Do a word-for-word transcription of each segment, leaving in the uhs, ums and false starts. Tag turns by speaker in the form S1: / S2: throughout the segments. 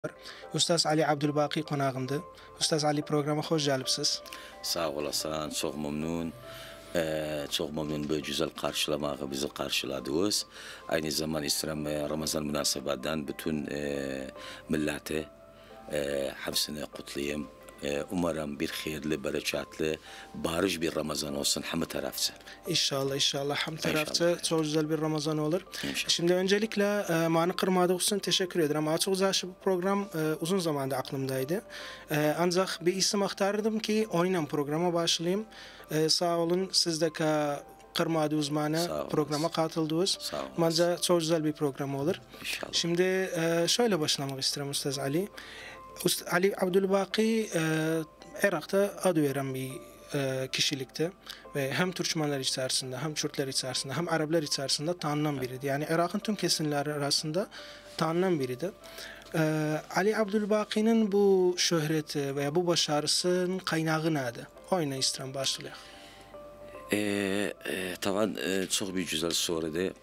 S1: Ustaz Ali Abdülbaki konağımdı. Ustaz Ali programa hoş gelipsiz.
S2: Sağ olasın, çok memnun. Ee, çok memnun böyle güzel karşılamağı bizi karşıladınız. Aynı zaman İslam Ramazan münasebetinden bütün e, millete e, hepsini kutlayayım. E, umarım bir hayırlı, bereketli, barış bir Ramazan olsun hem tarafta.
S1: İnşallah, inşallah. Hem tarafta çok güzel bir Ramazan olur.
S2: İnşallah.
S1: Şimdi öncelikle e, bana kırmadığınız için teşekkür ederim. Ama çok güzel bu program e, uzun zamandır aklımdaydı. E, ancak bir isim aktardım ki onunla programa başlayayım. E, sağ olun siz de kırmadı uzmanı programa katıldınız. Bence çok güzel bir program olur.
S2: İnşallah.
S1: Şimdi e, şöyle başlamak isterim Ustaz Ali. Ali Abdülbaki e, Irak'ta adı veren bir e, kişilikte ve hem Türkmenler içerisinde hem Kürtler içerisinde hem Araplar içerisinde tanınan biriydi. Yani Irak'ın tüm kesimleri arasında tanınan biriydi. E, Ali Abdülbaki'nin bu şöhreti veya bu başarısının kaynağı neydi? Oyuna istedim başlayalım.
S2: E, e, tavan e, çok bir güzel sorudu.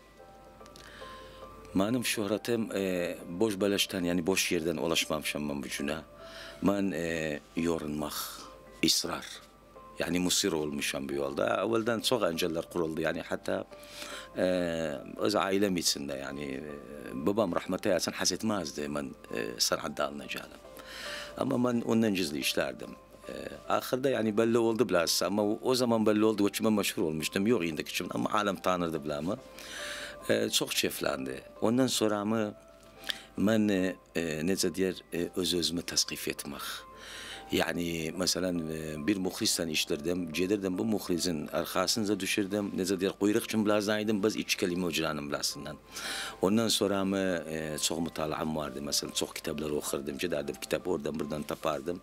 S2: Benim şöhretim e, boş beleşten yani boş yerden ulaşmamışım ben vücuna. Ben e, yorulmak, ısrar. Yani musir olmuşum bu yolda. Evvelden çok engeller kuruldu yani hatta e, öz ailem içinde yani e, babam rahmete yatsın hasetmezdi ben e, sanat dalına geldim. Ama ben ondan gizli işlerdim. E, ahırda yani belli oldu bilhassa ama o zaman belli oldu ve ben meşhur olmuştum. Yok indeki için ama alem tanırdı bilhassa. Ee, çok çiftlendi. Ondan sonra mı ben e, nece diyer e, öz özümü tasnif etmek. Yani mesela e, bir muhlisden işlerdim, cedirdim bu muhlisin arkasınıza düşürdüm. Nece diyer kuyruk için bilazdaydım, biz üç kelime ucranım bilasından. Ondan sonra mı e, çok mutalam vardı. Mesela çok kitaplar okurdum, cedirdim kitap oradan buradan tapardım.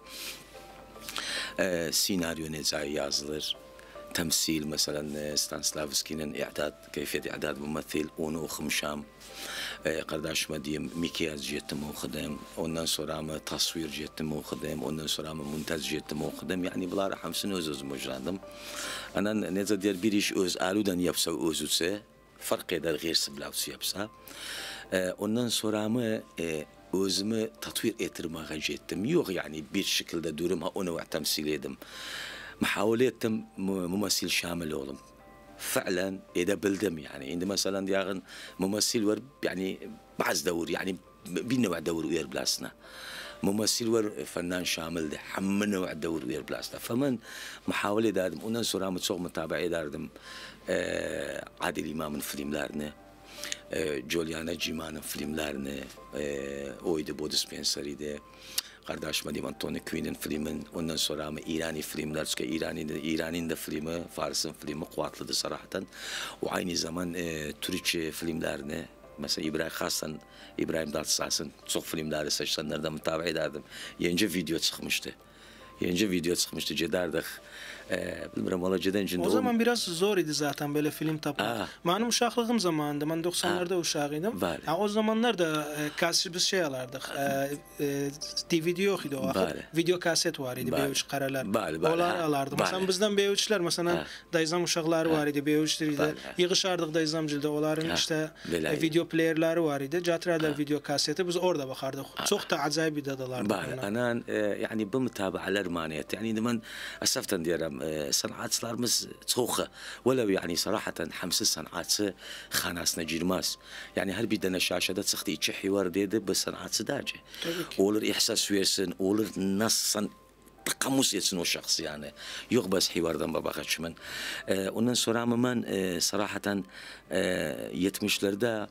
S2: E, senaryo nece yazılır. تمثيل مثلا ستانسلافسكي'nin إعداد كيفية إعداد ممثل onu okumuşam. E, kardeşime diyeyim mikyaj cihetimi okudum. Ondan sonra mı tasvir cihetimi okudum. Ondan sonra mı montaj cihetimi okudum. Yani bunları hepsini öz özüm öğrendim. Ana nece diğer bir iş öz aludan yapsa özüse fark eder gayri blavsi yapsa. E, ondan sonra mı e, özümü tatbik ettirmeye cihettim. Yok yani bir şekilde durum ha onu temsil edim. محاولة تم ممثل شامل oğlum. فعلا إذا بلدم يعني عندما مثلا دياغن ممثل ور يعني بعض دور يعني بنوع دور وير بلاسنا ممثل ور فنان شامل ده حم نوع دور وير بلاسنا فمن محاولة دارdım ondan sonra mı çok mutaba ederdim ee, Adil İmam'ın filmlerini e, Juliana Cima'nın filmlerini e, oydu Body Spencer'ıydı. Kardeşime diyeyim Anthony Quinn'in filmin, ondan sonra ama İrani filmler, çünkü İran'ın İran'ın da filmi, Fars'ın filmi kuvvetlidir sarahten. O aynı zaman e, Türkçe filmlerini, mesela İbrahim Hasan, İbrahim Tatlıses'in çok filmleri seçenlerden mutaba ederdim. Yence video çıkmıştı. Yence video çıkmıştı, cederdik. Ee, bilmiyorum valla ceden cinde.
S1: O zaman biraz zor idi zaten böyle film tapmak. Benim uşaklığım zamanında, ben doksanlarda uşağıydım. Yani o zamanlar da e, kaset biz şey alardık. E, e, D V D yok idi o vakit. Video kaset var idi, B üç karalar. Onları alardım. Mesela bizden B üçler, mesela dayızam uşakları var idi, B üçleriydi. Yığışardık dayızamcılda, onların işte e, video playerları var idi. Catralar video kaseti, biz orada bakardık. Çok da acayip bir dadalardı.
S2: Ana yani bu mutabalar maniyet. Yani ben asaftan diyelim sanatçılarımız çok ولو يعني صراحة حمس sanatçı خانasına girmez. Yani her bir tane şaşada çıktı içi hivar dedi bu sanatçı derce. Olur ihsas versin, olur nasıl takamus etsin o şahsı yani. Yok bas hivardan babakaçımın. Ee, ondan sonra ama ben e, صراحة e, yetmişlerde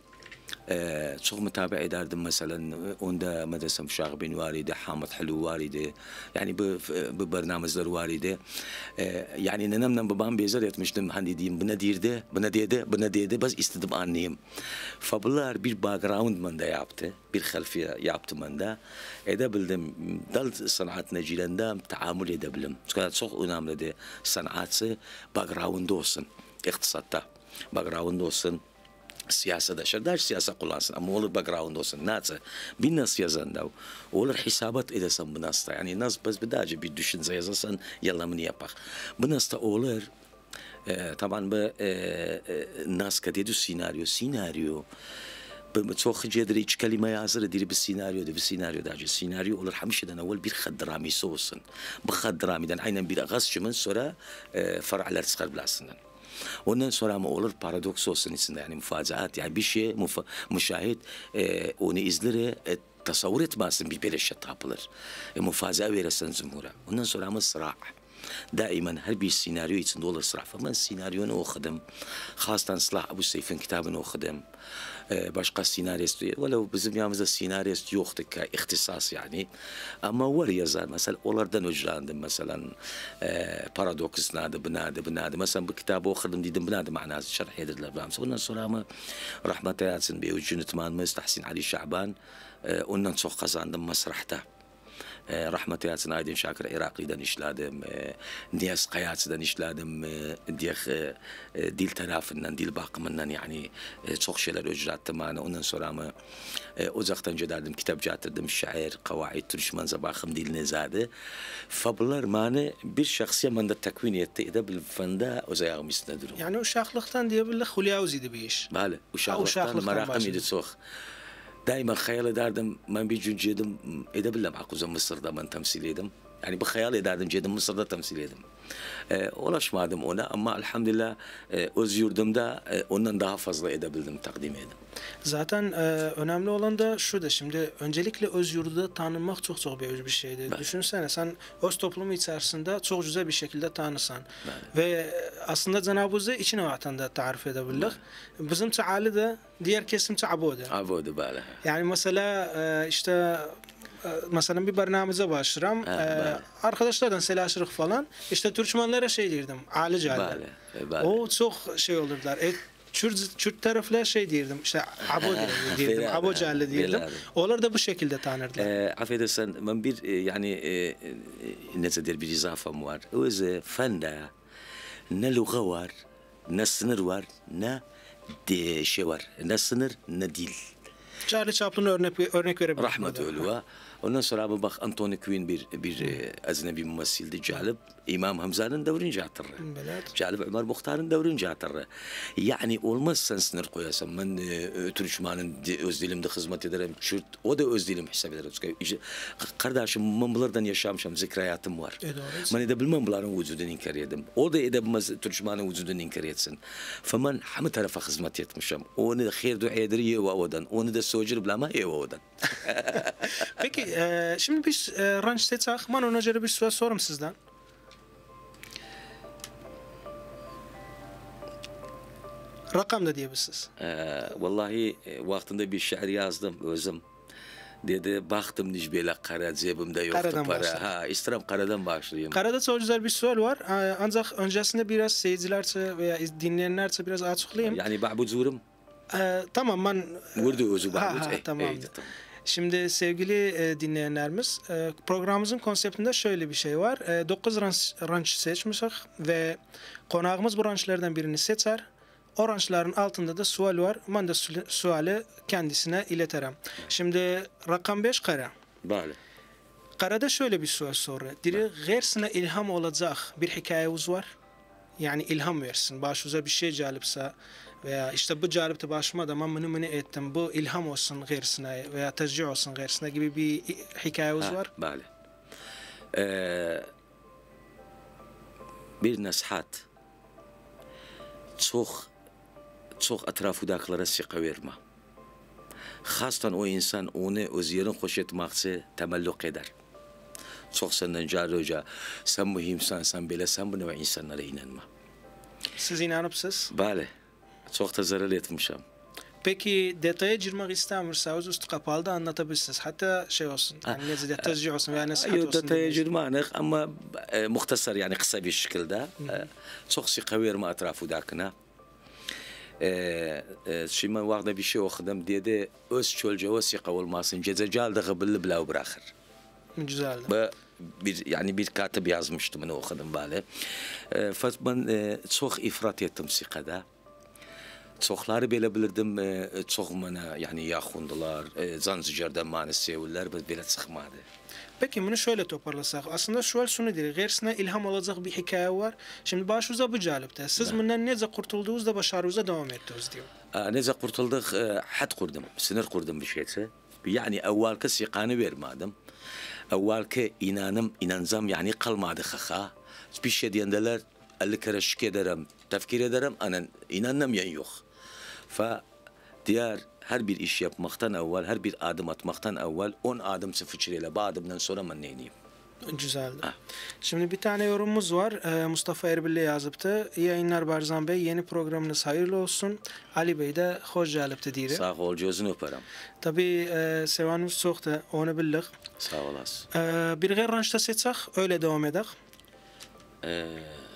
S2: Ee, çok mutaba ederdim mesela onda medrese müşahibin var idi, Hamid Hulu var idi. Yani bu, bu barnamızlar var idi. Ee, yani nenemle babam bezer etmiştim. Hani diyeyim buna dirdi, buna dedi, buna dedi. Baz istedim anlayayım. Fabular bir background bende yaptı. Bir halfiye yaptı bende. Edebildim. Dal sanatına girende tahammül edebilirim. Çünkü çok önemlidir. Sanatçı background olsun. İktisatta background olsun. Siyasada şerdaş siyasa kullansın ama olur background olsun. Nasıl? Bir nas yazan da olur hesabat edesin bu nasta. Yani nas biz bir daha bir düşünce yazarsan yalamını yapak. Bu nasta olur. E, taban bu e, e, nas kadedi senaryo senaryo çok cedri iç kelime yazır diri bir senaryo de bir senaryo da senaryo olur hamişeden evvel bir xad dramisi olsun. Bu xad dramiden aynen bir ağızçımın sonra e, far'lar çıkar bilasından. Ondan sonra mı olur paradoks olsun içinde yani mufazaat yani bir şey mufa, müşahit e, onu izleri e, tasavvur etmezsin bir beleşe tapılır. E, mufaza verirsen zumura. Ondan sonra mı sıra. دائما her bir senaryo içinde olur sıra. Ben senaryonu okudum. Hastan Sılah Abu Seyf'in kitabını okudum. Ee, başka senarist, velev bizim yanımızda senarist yoktu ki ihtisas yani. Ama var yazar. Mesela onlardan öcrandım. Mesela e, paradoks nadı, binadı, binadı. Mesela bu kitabı okudum dedim binadı manası şerh edildiler. Ondan sonra ama rahmet eylesin bir ucun itmanımız Tahsin Ali Şaban. E, ondan çok kazandım masrahta. Rahmet eylesin Aydın Şakir Irakli'den işledim, Niyaz Kayatı'dan işledim, diye dil tarafından, dil bakımından yani çok şeyler ücrettim bana. Ondan sonra ama uzaktan cederdim, kitap getirdim, şair, kavaid, Türkmen zabakım diline zadı. Fablar bana bir şahsiye bende tekvin etti, edebil fanda uzayağım istedim.
S1: Yani uşaklıktan diyebilir Hulyavuz'ydi bir iş.
S2: Bale, uşaklıktan merakım idi çok. Daima hayal ederdim, ben bir gün cedim edebilirim Akuz'a Mısır'da ben temsil edim. Yani bir hayal ederdim cedim Mısır'da temsil edim. E, ulaşmadım ona ama elhamdülillah e, öz yurdumda e, ondan daha fazla edebildim, takdim edim.
S1: Zaten e, önemli olan da şu da şimdi öncelikle öz yurda tanınmak çok çok büyük bir şeydi. Evet. Düşünsene sen öz toplumu içerisinde çok güzel bir şekilde tanısan. Evet. Ve aslında Cenab-ı içine vatanda tarif edebildik. Evet. Bizim taali de diğer kesim abudu.
S2: Abudu böyle.
S1: Yani mesela e, işte mesela bir barnamıza başlıram. Ee, arkadaşlardan selaşırık falan. İşte Türkmenlere şey derdim. Ali Calli. O çok şey olurlar. E, Kürt, Kürt taraflar şey derdim. İşte Abu derdim. Abu Calli derdim. Onlar da bu şekilde tanırlar.
S2: E, affedersen ben bir yani e, nezedir bir izafam var. O yüzden fende ne lüga var, ne sınır var, ne de şey var. Ne sınır, ne dil.
S1: Charlie Chaplin'e örnek, örnek verebilirim.
S2: Rahmet ölüva. Ondan sonra bak Anthony Quinn bir bir ecnebi mümessildi Calip. İmam Hamza'nın devrince hatırı. Calip Ömer Muhtar'ın devrince hatırı. Yani olmazsan sınır koyasam ben Türkmen'in öz dilimde hizmet ederim. Kürt o da öz dilim hesap ederim. Kardeşim ben bunlardan yaşamışım, zikriyatım var. Ben edebilmem bunların vücudunu inkar edim. O da edemez Türkmen'in vücudunu inkar etsin. Faman hem tarafa hizmet etmişim. Onu da hayır dua ederiye ve odan. Onu da sojur bilama ev odan.
S1: Peki e, şimdi biz e, ranç seçak. Ben ona göre bir soru sorum sizden. Rakam da diyebilirsiniz.
S2: Ee, vallahi e, vaktinde bir şiir yazdım özüm. Dedi baktım nicbeyle kara cebimde yoktu
S1: Karadan
S2: para.
S1: Başlayayım.
S2: Ha isterim karadan başlayayım.
S1: Karada çok güzel bir soru var. Ancak öncesinde biraz seyircilerse veya dinleyenlerse biraz açıklayayım.
S2: Yani Ba'bu Zurum.
S1: Ee, tamam ben...
S2: Vurdu özü Ba'bu.
S1: Ha, ha, tamam. Ey, tamam. Şimdi sevgili e, dinleyenlerimiz e, programımızın konseptinde şöyle bir şey var. E, dokuz ranç, ranç seçmişik ve konağımız bu rançlardan birini seçer. O rançların altında da sual var. Ben de su suali kendisine iletirim. Şimdi rakam beş kara.
S2: Bale.
S1: Karada şöyle bir sual soruyor. Diri gayrsine ilham olacak bir hikayemiz var. Yani ilham versin. Başınıza bir şey calipse veya işte bu calipte başıma da ben bunu bunu ettim. Bu ilham olsun gayrsine veya tercih olsun gayrsine gibi bir hikayemiz var.
S2: Bale. Ee, bir nasihat. Çok çok etrafındakilere sıkı verme. Hastan o insan onu öz yerin hoş etmekse temelluk eder. Çok senden cari hoca, sen mühimsen, sen bile sen bu neve insanlara inanma.
S1: Siz inanıpsınız?
S2: Bale, çok da zarar etmişim.
S1: Peki detaya girmek istemiyorsanız üstü kapalı da anlatabilirsiniz. Hatta şey olsun, yani nezide tercih olsun veya nasihat olsun.
S2: Detaya girmek ama e, muhtasar yani kısa bir şekilde. E, çok sıkı verme etrafındakine. Şimdi ben vakti bir şey okudum dedi, öz çölce o sıkı olmasın, cezacal da kıbıllı bile bırakır.
S1: Güzel.
S2: Bu bir yani bir katip yazmıştım onu okudum böyle. E, fakat ben e, çok ifrat ettim sıkıda. Çokları böyle bilirdim, e, çok bana yani yaxundular, e, Zanzicar'dan bana sevdiler, biz böyle çıkmadı.
S1: Peki bunu şöyle toparlasak. Aslında şu şunu diyor. Gayrisine ilham olacak bir hikaye var. Şimdi başınıza bu calipte. Siz bundan nece kurtulduğunuzda başarınıza devam ettiniz diyor.
S2: nece kurtulduk had kurdum, sınır kurdum bir şeyse. Yani evvelki sikanı vermedim. Evvelki inanım, inancam yani kalmadı kaka. Bir şey diyendeler, elli kere şık ederim, tefkir ederim, anan inanmam yan yok. Fa diğer her bir iş yapmaktan evvel, her bir adım atmaktan evvel on adım sıfırçıyla, bu adımdan sonra ben neyim?
S1: Güzeldi. Ha. Şimdi bir tane yorumumuz var. Ee, Mustafa Erbil'le yazıptı. İyi yayınlar Barzan Bey. Yeni programınız hayırlı olsun. Ali Bey de hoş geldiniz diye.
S2: Sağ ol, gözünü öperim.
S1: Tabii e, sevanımız çok da onu bildik.
S2: Sağ olasın.
S1: Ee, bir gayr rançta seçsek öyle devam edek.
S2: Ee,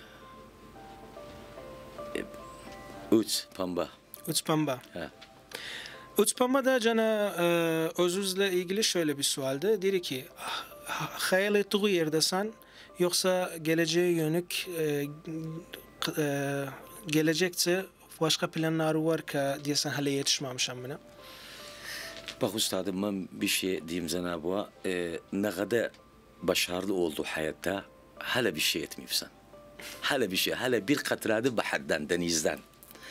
S2: Üç pamba.
S1: Üç pamba.
S2: Ha.
S1: Üç pamba da cana e, özünüzle ilgili şöyle bir sualdı. Dedi ki hayal ettiği yerdesin yoksa geleceğe yönük e, e, gelecekse başka planları var ki diyesen hala yetişmemişim buna.
S2: Bak üstadım ben bir şey diyeyim sana bu. E, ne kadar başarılı oldu hayatta hala bir şey etmiyorsan. Hala bir şey, hala bir katradı bahardan, denizden.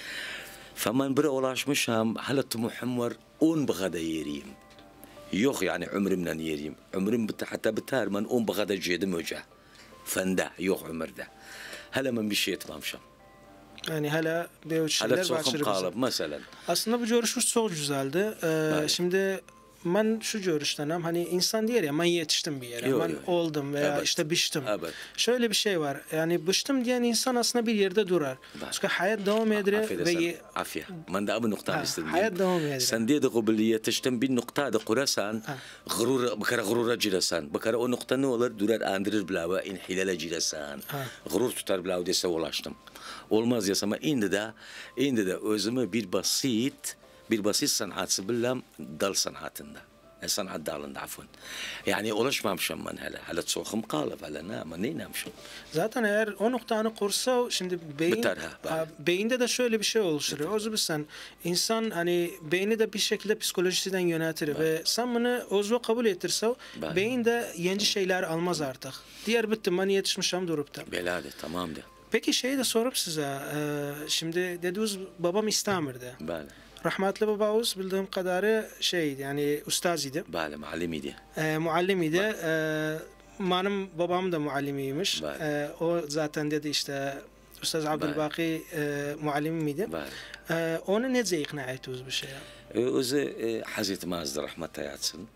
S2: Faman bire ulaşmışam, hala tumuhum var, on bagada yeriyim. Yok yani ömrümden yeriyim. Ömrüm bit hatta biter, ben on bagada cedim hoca. Fende, yok ömürde. Hala ben bir şey etmemişim.
S1: Yani hala bir şeyler
S2: başarı bizim. Hala kalıp mesela.
S1: Aslında bu görüşümüz çok güzeldi. Ee, şimdi ben şu görüştenim, hani insan diyor ya ben yetiştim bir yere, yo, ben yo. oldum veya evet. işte biçtim. Evet. Şöyle bir şey var, yani biçtim diyen insan aslında bir yerde durar. Evet. Çünkü hayat devam eder ve...
S2: Afiye, ben de bu noktada istedim.
S1: Hayat devam eder.
S2: Sen diye de kabul yetiştim bir noktada kurarsan, gurur, bakara gurura giresen, bakara o nokta ne olur? Durar andırır bilava, inhilale giresen, gurur tutar bilava dese ulaştım. Olmaz yasama, indi de, indi de özümü bir basit, bir basit sanatçı bilmem dal sanatında. Sanat dalında afun. Yani ulaşmamışım ben hala. Hala çoğum kalıp hala ne ama ne inanmışım.
S1: Zaten eğer o noktanı kursa şimdi beyin, Biter, ha, beyinde de şöyle bir şey oluşturuyor. O zaman sen insan hani beyni de bir şekilde psikolojisinden yönetir ben. Ve sen bunu o kabul ettirse beyin de yeni şeyler almaz artık. Diğer bittim ben yetişmişim durup da.
S2: Belade tamam de.
S1: Peki şeyi de sorup size e, şimdi dediğiniz babam İstamir'de.
S2: Bale.
S1: Rahmetli babamız bildiğim kadarı şey yani ustazıydı.
S2: Bale, muallimiydi.
S1: E, muallimiydi. E, benim babam da muallimiymiş. E, o zaten dedi işte Ustaz Abdülbaki e, muallimiydi. E, onu nece ikna ettiniz bir şeye?
S2: Özü e, Hazreti Mazda rahmete yatsın.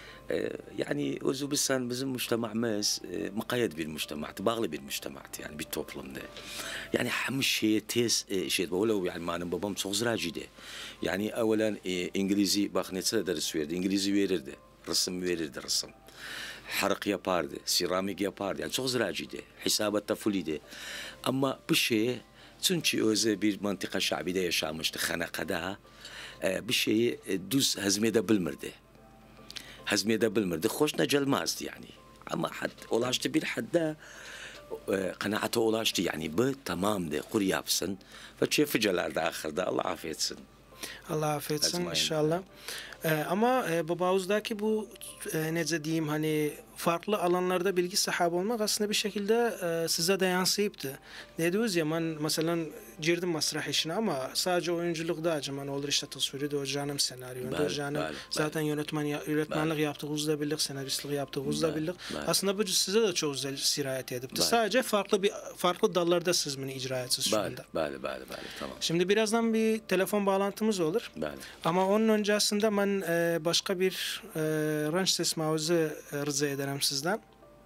S2: Yani özü bizsen bizim müştemamız mukayed bir müştemat, bağlı bir müştemat yani bir toplumda. Yani hem şeye tez şey böyle yani benim babam çok zıracıydı. Yani evvelen İngilizce bak ne kadar ders verdi. İngilizce verirdi, resim verirdi resim. Harak yapardı, seramik yapardı. Yani çok zıracıydı. Hesabatta fulliydi. Ama bu şey çünkü özü bir mantıka şabide yaşamıştı. Hanakada bir şeyi düz hazmedebilmirdi. hazmedebilmirdi. Hoşuna gelmezdi yani. Ama had, ulaştı bir hadda e, kanaate ulaştı yani bu tamamdı. Kur yapsın. Ve çeficeler ahırda Allah affetsin.
S1: Allah affetsin inşallah. Ee, ama e, babanızdaki bu e, nece diyeyim hani farklı alanlarda bilgi sahibi olmak aslında bir şekilde e, size de yansıyıptı. Ne diyoruz ya ben mesela girdim masrah işine ama sadece oyunculuk da acıman olur işte tasviri de hocam senaryo da hocam zaten yönetmen yönetmenlik yaptığımızda birlik senaristlik yaptığımızda birlik. Aslında bu size de çok güzel sirayet edipti. Sadece farklı bir farklı dallarda siz bunu icra etsiniz şu anda.
S2: Bale bale bale tamam.
S1: Şimdi birazdan bir telefon bağlantımız olur.
S2: Bale.
S1: Ama onun öncesinde ben e, başka bir e, ranç sesmavızı e, rica ederim sizden.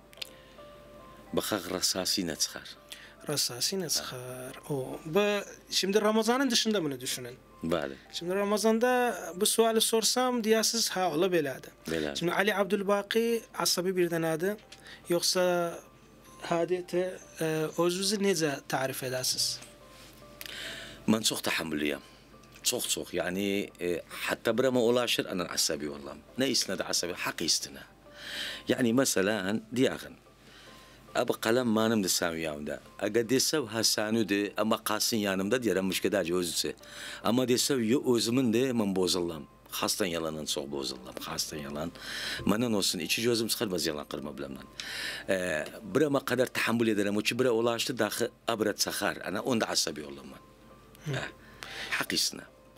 S2: Bakak rasasi ne çıkar?
S1: Rasasi ne çıkar? O. Bu, şimdi Ramazan'ın dışında bunu düşünün.
S2: Bale.
S1: Şimdi Ramazan'da bu suali sorsam diyasız ha ola belada.
S2: Belada.
S1: Şimdi Ali Abdülbaki asabi bir denadı. Yoksa hadete e, özünüzü nece tarif edersiniz?
S2: Ben çok tahammüllüyüm. Çok çok yani e, hatta birama ulaşır anan asabi vallahi. Ne isnede asabi? Hak istine. Yani mesela diyakın. Abi kalem manım da samiyamda. Aga desev hasanü de ama kalsın yanımda diyelim müşkede özüse. Ama desev yo özümün de ben bozullam. Hastan yalanın çok bozullam. Hastan yalan. Manan olsun içi gözüm sıkılmaz yalan kırma bilemden. Ee, birama kadar tahammül ederim. Uçu bire ulaştı dahi abret sakar. Ana onda asabi oldum ben. Hak istine.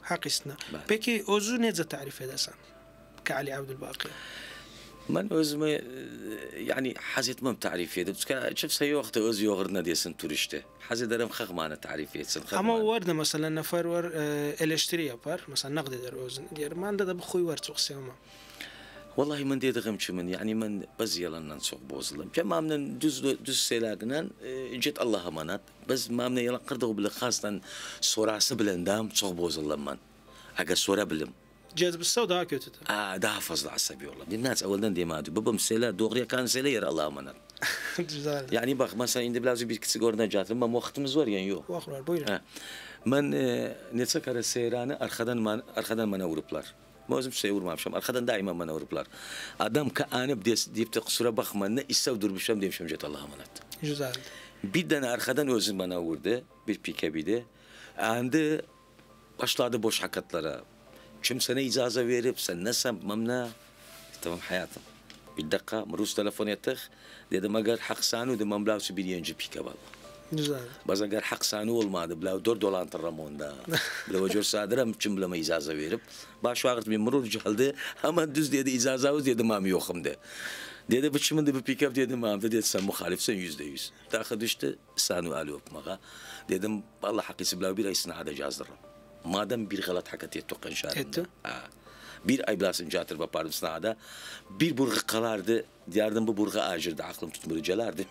S1: Haklısın. Peki özü nece tarif edersen? Kali Abdülbaki.
S2: من özümü yani haz etmem tarif edip kimse yoktu öz yoğuruna diyesin turiste. Haz ederim hıkmanı tarif etsin.
S1: Ama var da mesela nefer var eleştiri yapar. Mesela nakdeder özünü diyelim. Bende de bu huy var çok sevmem.
S2: Vallahi men dediğim çimin yani men bazı yalandan çok bozuldum. Ya mamnen düz düz şeylerden jet Allah'a emanet. Biz mamnen yalan kırdığı bile khastan sorası bilendam çok bozuldum ben. Aga sorabildim.
S1: Cezbisi o daha kötüdür.
S2: Aa, daha fazla asabi oldu. Dinler evvelden demedi. Babam şeyler doğruya kan şeyler yer Allah'a emanet.
S1: Güzel.
S2: Yani bak mesela indi biraz bir kişi görünen cahtım ama vaktimiz var yani yok.
S1: Vakt var buyurun.
S2: Ben netse kare seyranı arkadan man arkadan bana vuruplar. Mazlum şey vurmamışım. Arkadan daima bana vuruplar. Adam ka anıp deyip de kusura bakma ne istev durmuşum demişim cet Allah'a emanet.
S1: Güzel.
S2: Bir tane arkadan özüm bana vurdu. Bir pikabide. Andı başladı boş hakatlara. Kimsene icazı verip sen nasıl mamna? Tamam hayatım. Bir dakika Rus telefon ettik. Dedim agar hak sanu dedim mamlası bir yönce pikab aldı.
S1: Güzel.
S2: Baz agar hak sanu olmadı. Bla dört dolar antrenmanda. Bla vacur sadırım kim bilama icazı verip. Baş vakit bir murur caldı. Ama düz dedi icazı avuz dedim mami yokum de. Dedi bu kimin de bir pikab dedim mami dedi sen muhalifsen yüzde yüz. Daha düştü sanu ali opmağa. Dedim vallahi hakisi bla bir ay sınavda cazdırım. Madem bir galat hakat ettik kanşarında. Bir ay bilasın catır bapardım sınavda. Bir burgu kalardı. Diyardım bu burgu acırdı. Aklım tutmuyor calardım.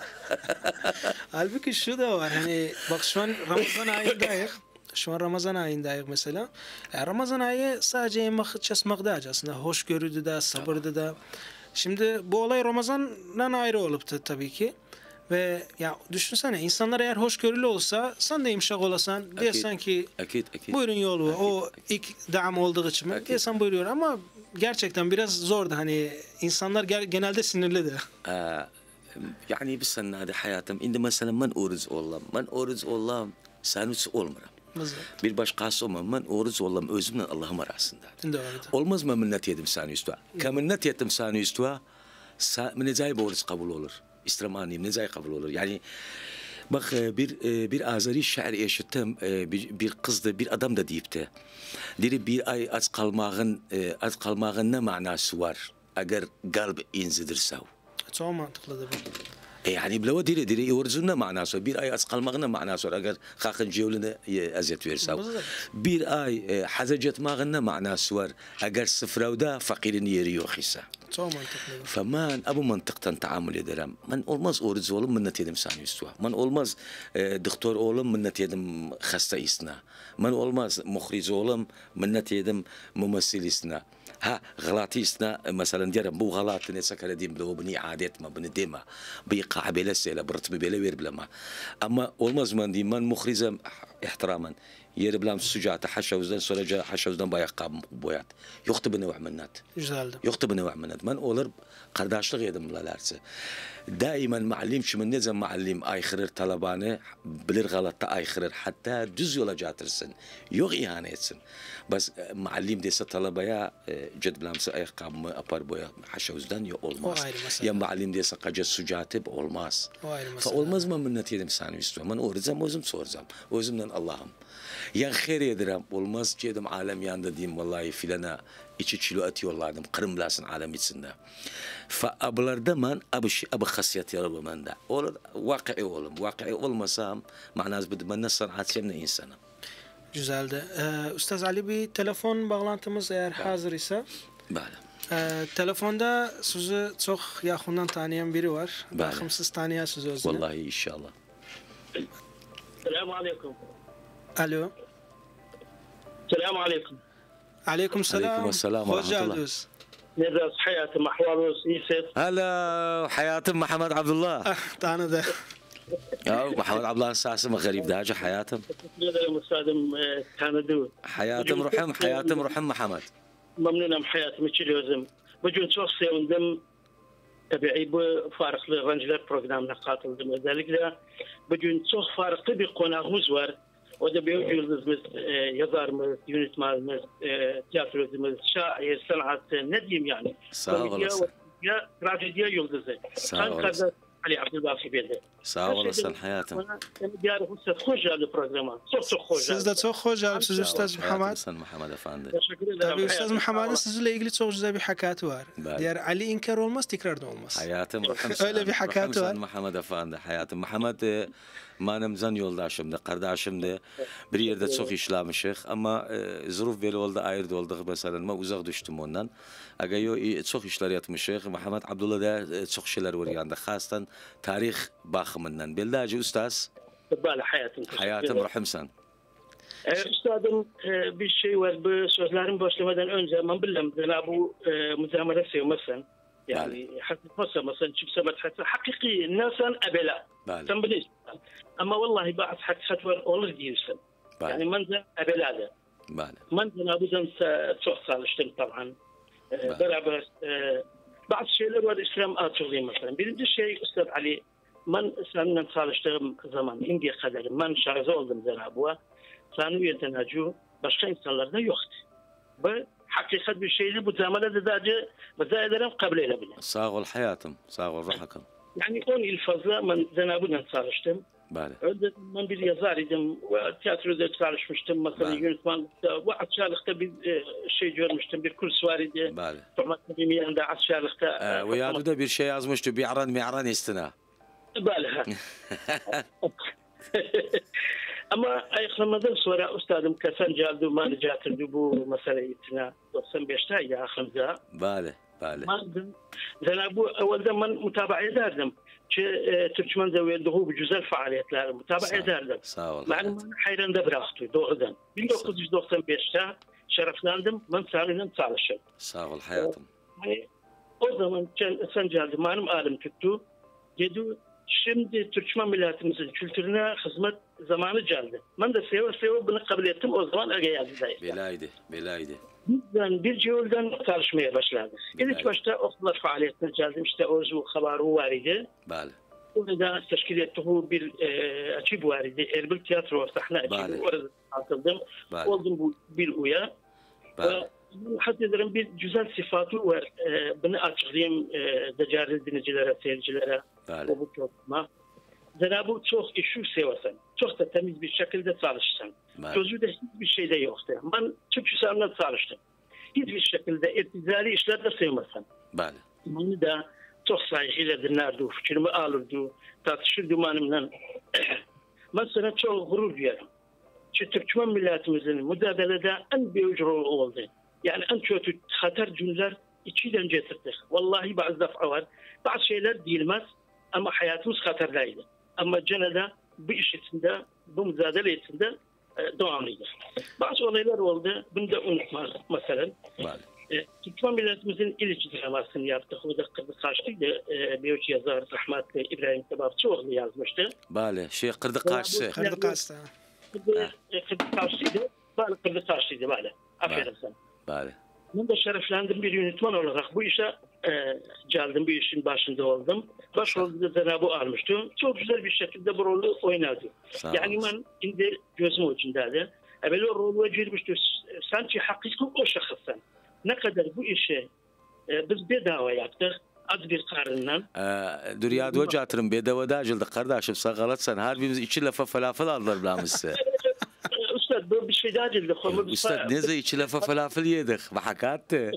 S1: Halbuki şu da var. Hani bak şu an Ramazan ayındayız. Şu an Ramazan ayındayız mesela. Yani Ramazan ayı sadece yemek çesmek de aslında. Hoşgörüdü de, sabırdı da. Şimdi bu olay Ramazan'dan ayrı olup tabii ki. Ve ya düşünsene insanlar eğer hoşgörülü olsa sen de imşak olasan desen ki
S2: akit, akit,
S1: buyurun yolu
S2: akit,
S1: o
S2: akit.
S1: ilk dam olduğu için desen buyuruyor ama gerçekten biraz zordu hani insanlar genelde sinirli de.
S2: Yani biz sen hadi hayatım indi mesela ben oruç olam ben oruç olam sanus olmuram. Bir başkası olmam ben oruç olam özümden Allah'ım arasında. Olmaz mı minnet yedim sanustua? Kaminnet yedim sanustua minecai oruç kabul olur. İstiramaniyim ne zay kabul olur. Yani bak bir bir Azeri şair yaşattım bir, bir kızdı bir adam da deyip de dedi bir ay aç kalmağın aç kalmağın ne manası var eğer kalp inzidirse.
S1: Çok mantıklı da bu.
S2: E yani bile dire dire orucun ne manası var? Bir ay aç kalmağın ne manası var eğer kalkın cevlini eziyet verirse. Bir ay hazac etmağın ne manası var eğer sıfırda fakirin yeri yok ise.
S1: Çok mantıklı.
S2: Faman abu mantıktan taamül ederim. Man olmaz oruç oğlum minnet yedim sani üstüne. Man olmaz e, doktor oğlum minnet yedim hasta isna. Man olmaz muhriz oğlum minnet yedim mumessil isna. Ha galatı isna mesela diyelim bu galatı ne sakal edeyim bu beni iade etme bunu deme. Bir kabile seyle bırtı bile ver bilema. Ama olmaz man diyeyim man muhrizem ihtiramen. Yeri bilen sucata haşavuzdan sonra haşavuzdan bayak kabım boyat. Yoktu beni vahmenat.
S1: Güzeldi.
S2: Yoktu beni vahmenat. Ben olur kardeşlik yedim bularlarsa. Daima معلم şu من نزم معلم aykırır talabanı bilir galatta aykırır. Hatta düz yola catırsın. Yok ihanet etsin. Bas معلم dese talabaya ced bilamsı ayakkabımı apar boya haşavuzdan ya olmaz. Ya معلم dese kaca sucatip olmaz. Fa olmaz mı minnet yedim sana üstüme. Ben orucam özüm sorsam. Özümden Allah'ım. Ya xeyr ederim olmaz cedim alem yanında diyeyim vallahi filana içi çilo atıyorlardım kırımlasın alem içinde. Fa ablarda man abu şey abu khasiyet yarabı manda. Olur vakı olum vakı olmasam manaz bidmen sanat şemne insanım.
S1: Güzeldi. Ee, Ustaz Ali bir telefon bağlantımız eğer ben. hazır ise.
S2: Bale.
S1: Ee, telefonda sizi çok yakından tanıyan biri var. Bakım siz tanıyasınız özünü.
S2: Vallahi inşallah.
S3: Selamun aleyküm.
S1: Alo.
S3: Selamun aleyküm.
S1: Aleyküm selam.
S2: Aleyküm selam.
S1: Hoş geldiniz.
S3: Nerede hayatım, ahvalınız, iyisiniz?
S2: Hala hayatım Muhammed Abdullah.
S1: Ah, tanıdı.
S2: Ya Muhammed Abdullah'ın sesi mi garip daha hayatım?
S3: Teşekkür ederim üstadım, tanıdı.
S2: Hayatım ruhum, hayatım ruhum Muhammed.
S3: Memnunum hayatım içiliyorum. Bugün çok sevindim. Tabii bu farklı öğrenciler programına katıldım özellikle. Bugün çok farklı bir konağımız var. O da büyük yıldızımız, e, yazarımız, yönetmenimiz, e, tiyatrocumuz, şair, sanatçı, ne diyeyim yani.
S2: Sağ olasın.
S3: Ya trajediye yıldızı.
S2: Sağ olasın.
S3: علي عبد الباقي بيده
S2: sağ olasın hayatım.
S3: ديار استاذ خوش على البرنامج صوت خوش
S1: Siz de çok hoş geldiniz Üstad Muhammed.
S2: Sen Muhammed Efendi.
S1: Tabii Üstad Muhammed'in sizinle ilgili çok güzel bir hakikati var. Diğer Ali inkar olmaz, tekrar da olmaz.
S2: Hayatım
S1: öyle bir hakikati var.
S2: Muhammed Efendi hayatım. Muhammed benim zan yoldaşımdı, kardeşimdi. Bir yerde çok işlemişik ama e, zuruf böyle oldu, ayrı olduk mesela. Ben uzak düştüm ondan. Aga yo çok işler yapmışık. Muhammed Abdullah da çok şeyler var yanında. Hastan tarih bakımından. Bildacı Ustaz.
S3: Bala hayatım.
S2: Hayatım rahimsen.
S3: Üstadım bir şey var. Bu sözlerin başlamadan önce ben bilmem. Bu müzamere sevmezsen. Yani hakikaten مثلا شو سبب حتى حقيقي الناس أبلا تم بليش أما والله بعض حقيقة والله ديرسن يعني من ذا أبلا هذا من ذا لابد تروح صالحتم طبعا برابر بعض الشيء اللي هو الإسلام أتوغي مثلا birinci şey أستاذ علي من سنن صالحتم zaman indiye kadar من şarj oldum Cenab-ı sanıyorum tenacü başka insanlarda yoktu. Bu hakikat bir şeydi bu zamanda da sadece bazılarım kabul edebilir.
S2: Sağ ol hayatım, sağ ol rahakım.
S3: Yani on yıl fazla ben Cenab-ı'dan çalıştım.
S2: Bale.
S3: Önce ben bir yazar idim ve tiyatroda çalışmıştım. Mesela yönetmenlikte ve aşçılıkta bir şey görmüştüm, bir kurs var idi.
S2: Bale.
S3: Tuhmat bir yanında aşçılıkta.
S2: Ve yadı da bir şey yazmıştı, bi'aran mi'aran istina.
S3: Bale. Ama ayıklamadan sonra ustadım Kasan Caldu mani getirdi bu meseleyi itine doksan beşte ya aklımıza.
S2: Bale, bale.
S3: Cenab-ı evvelden ben mutabaa ederdim. Ki e, Türkmen zaviyelde bu güzel faaliyetler mutabaa ederdim.
S2: Sağ ol.
S3: Ben hayranda bıraktı doğrudan. bin dokuz yüz doksan beşte şereflendim. Ben sağlığından çalışıyorum.
S2: Sağ ol hayatım.
S3: Yani, o zaman Kasan Caldu benim alim tuttu. Dedi şimdi Türkmen milletimizin kültürüne hizmet zamanı geldi. Ben de seve seve bunu kabul ettim. O zaman Ege Yazı'daydı.
S2: Belaydı, belaydı.
S3: Bizden bir yoldan çalışmaya başladık. İlk başta okullar faaliyetine geldim. İşte Orzu Habarı var idi.
S2: Bale.
S3: Orada teşkil ettiği bir e, açık var idi. Erbil Tiyatro sahne açık. Orada atıldım. Oldum bu bir uya. Bale. Hatta bir güzel sıfatı var. E, bunu açıklayayım e, değerli dinleyicilere, seyircilere. O bu topluma. Cenab-ı çok işi seversen, çok da temiz bir şekilde çalışsan. Sözü de hiçbir şeyde yoktu. Ben Türk insanla çalıştım. Hiçbir şekilde irtizali işlerde sevmezsem.
S2: Bale.
S3: Bunu da çok saygıyla dinlerdi, fikrimi alırdı, tartışırdı benimle. Ben sana çok gurur duyarım. Çünkü Türkmen milletimizin mücadelede en büyük rol oldu. Yani en kötü hatar cümleler içinden getirdik. Vallahi bazı defa var. Bazı şeyler değilmez ama hayatımız hatardaydı. Ama gene de bu iş içinde, bu mücadele içinde e, devamlıydı. Bazı olaylar oldu. Bunu da unutmaz mesela. E, Türkmen milletimizin ilk dramasını yaptık. O da Kırdık Kaçtı'ydı. E, büyük yazar rahmetli İbrahim Kebapçıoğlu yazmıştı.
S2: Bale. Şey Kırdık Kaçtı.
S1: Kırdık Kaçtı.
S3: Kırdık Kaçtı'ydı. Bale Kırdık Kaçtı'ydı. Bale. Aferin sana.
S2: Bale.
S3: Ben de şereflendim bir yönetmen olarak bu işe e, geldim, bir işin başında oldum. Başrolde de Cenab-ı almıştım. Çok güzel bir şekilde bu rolü oynadı.
S2: Sağ
S3: yani ben şimdi gözüm ucundaydı. Evvel o rolü girmişti. Sanki hakiki o şahıssen. Ne kadar bu işi e, biz bedava yaptık. Az bir karından.
S2: Ee, Dünyada hoca atırım bedava da acıldık kardeşim. Sakalatsan harbimiz iki lafa falafel aldılar bilamızsa.
S3: Üstad bu bir şey daha cildi.
S2: Üstad neze iki lafa falafel yedik. Vahakattı.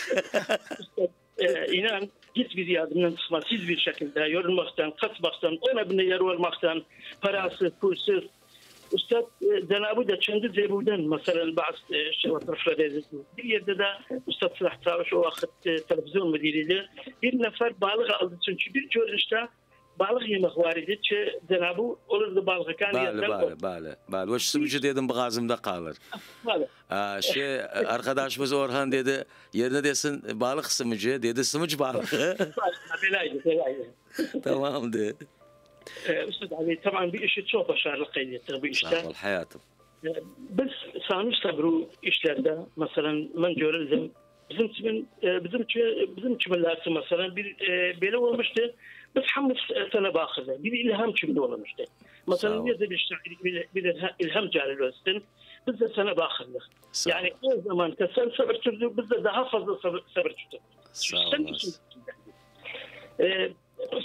S3: Ee, inan hiçbir yardımdan çıkmaz. Hiçbir şekilde yorulmaktan, kaçmaktan, ona bine yer olmaktan, parası, pulsuz. Üstad Cenab-ı da kendi cebinden mesela bazı e, şey tarafları yazıyor. Bir yerde de Üstad Sılah Çavuş o vakit e, televizyon müdürüydü. Bir nefer balık aldı çünkü bir görüşte balık yemek var idi ki Cenab-ı olurdu balığı.
S2: Bale, bale, bale, bale. Ve sımcı dedim boğazımda kalır.
S3: Bale.
S2: Aa, şey, arkadaşımız Orhan dedi, yerine desin balık sımıcı, dedi sımıcı balığı.
S3: Belaydı, belaydı.
S2: Tamamdı.
S3: Üstad Ali, tabii bir işi çok başarılı kaydetti bu işte.
S2: Sağ ol hayatım.
S3: Biz sanmışsa bu işlerde, mesela ben görüldüm, bizim için, bizim için, bizim için mesela bir böyle olmuştu. Biz hamız sana bakırdı. Bir ilham kimde olmuştu. Mesela bir de bir şair, bir, bir ilham cari olsun. Biz de sana bakırdık. Yani o zaman da sen sabır tuttuk, biz de daha fazla sabır, sabır tuttuk.
S2: Sağ olasın.
S3: Ee,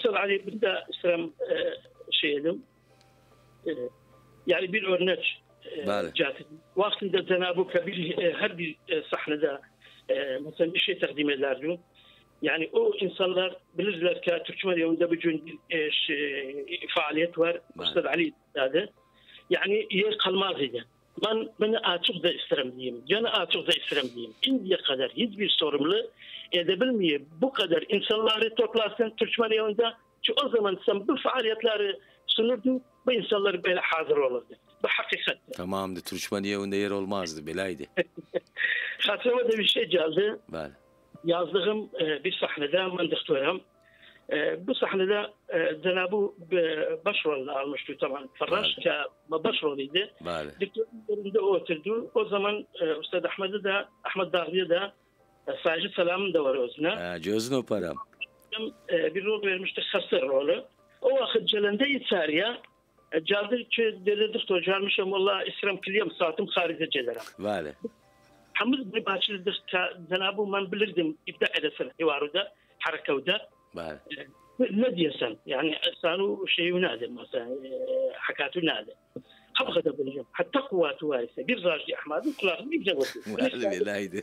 S3: Ustad Ali bir de istirem şey edim. Yani bir örnek catit. Vaktinde Cenab-ı Kabir her bir sahnede mesela bir şey takdim ederdi. Yani o insanlar bilirler ki Türkmen yolunda bir gün faaliyet var. Ustad Ali dedi. Yani yer kalmaz idi. Ben beni açık da isterim diyeyim. Canı açık da isterim diyeyim. Şimdiye kadar hiçbir sorumlu edebilmiyor. Bu kadar insanları toplasın Türkmen yolunda. Çünkü o zaman sen bu faaliyetleri sunurdun. Bu insanlar böyle hazır olurdu. Bu hakikat.
S2: Tamamdı. Türkmen yolunda yer olmazdı. Belaydı.
S3: Hatırıma da bir şey geldi.
S2: Bəli.
S3: Yazdığım bir sahnede ben doktoram. Bu sahnede Cenab-ı başrolünü almıştı tamam. Farraş ki başrolüydü. Diktörün üzerinde oturdu. O zaman Ustad Ahmet'e de Ahmet Dağlı'ya da Sacit Selam'ın da var özüne.
S2: Gözünü öperim.
S3: Bir rol vermişti Hasır rolü. O vakit gelende İçeriye geldi ki dedi doktor gelmişim valla İslam kiliyem saatim harici gelirim.
S2: Bəli.
S3: Hamız bir başladık ki Cenab-ı ben bilirdim ibda edesin hivarıda, harekavda.
S2: Bəli.
S3: Ne diyorsan yani sanu şeyi nade mesela hakatı nade. Habga da bileceğim. Hatta kuvveti varsa bir Raci Ahmet'in kulağını bir güzel oldu.
S2: Bəli belaydı.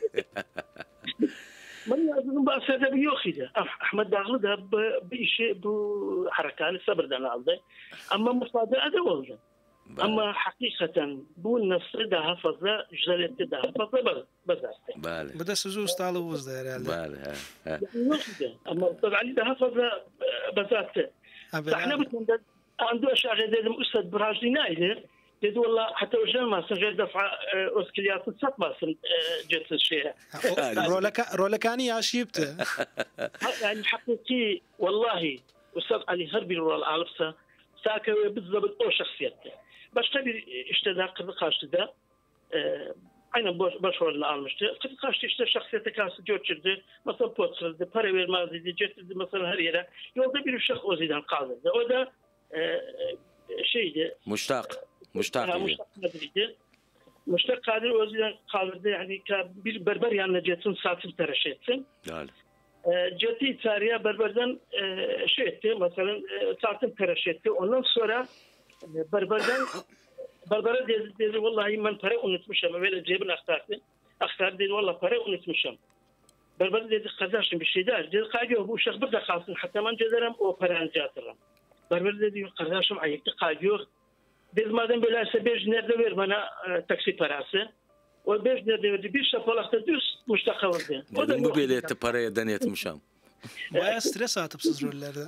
S3: Ben yazının bahsede bir yok idi. Ahmet Dağlı da bir işi bu harekanı sabırdan aldı. Ama müsaade edem oldu. Bəli. Ama hakikaten bu nasıl daha fazla güzel etti, daha fazla bazarttı.
S2: Bəli.
S1: Bu da sizi ustalığınızdı herhalde.
S2: Bəli. He, he.
S3: Yani yok idi. Ama Ustad Ali daha fazla bazarttı. Sahne bütünde andı aşağı dedim Ustad Brajli neydi? Dedi valla hatta öjelmezsin, gayr defa özkiliyatını satmasın cetsiz şeye.
S1: Rolekani yaşayıptı.
S3: Yani hakiki vallahi Ustad Ali her bir rol alıpsa saka ve bizzabit o şahsiyetti. Başka bir işte de Kızıl Karşı'da aynen başrolünü almıştı. Kızıl Karşı işte şahsiyete karşı göçürdü. Mesela potsuzdu, para vermezdi, getirdi mesela her yere. Yolda bir uşak o ziden kaldırdı. O da şeydi.
S2: Muştak. Muştak
S3: idi. Muştak Kadir o ziden kaldırdı. Yani bir berber yanına cetsin, saatini teraş etsin.
S2: Yani.
S3: Cetti İtariye berberden şey etti. Mesela saatini teraş etti. Ondan sonra berberden berbere dedi, dedi vallahi ben para unutmuşum. Böyle cebine aktardı. Aktardı dedi vallahi para unutmuşum. Berber dedi kardeşim bir şey der. Dedi kaygıyor bu uşak burada kalsın. Hatta ben cederim o paranı yatırırım. Berber dedi kardeşim ayıktı kaygıyor. Dedi madem böyleyse beş nerede ver bana e, taksi parası. O beş nerede verdi bir şapalakta düz Muştak alırdı.
S2: Dedim bu belirtti paraya den etmişim.
S1: Bayağı stres atıpsız rollerde.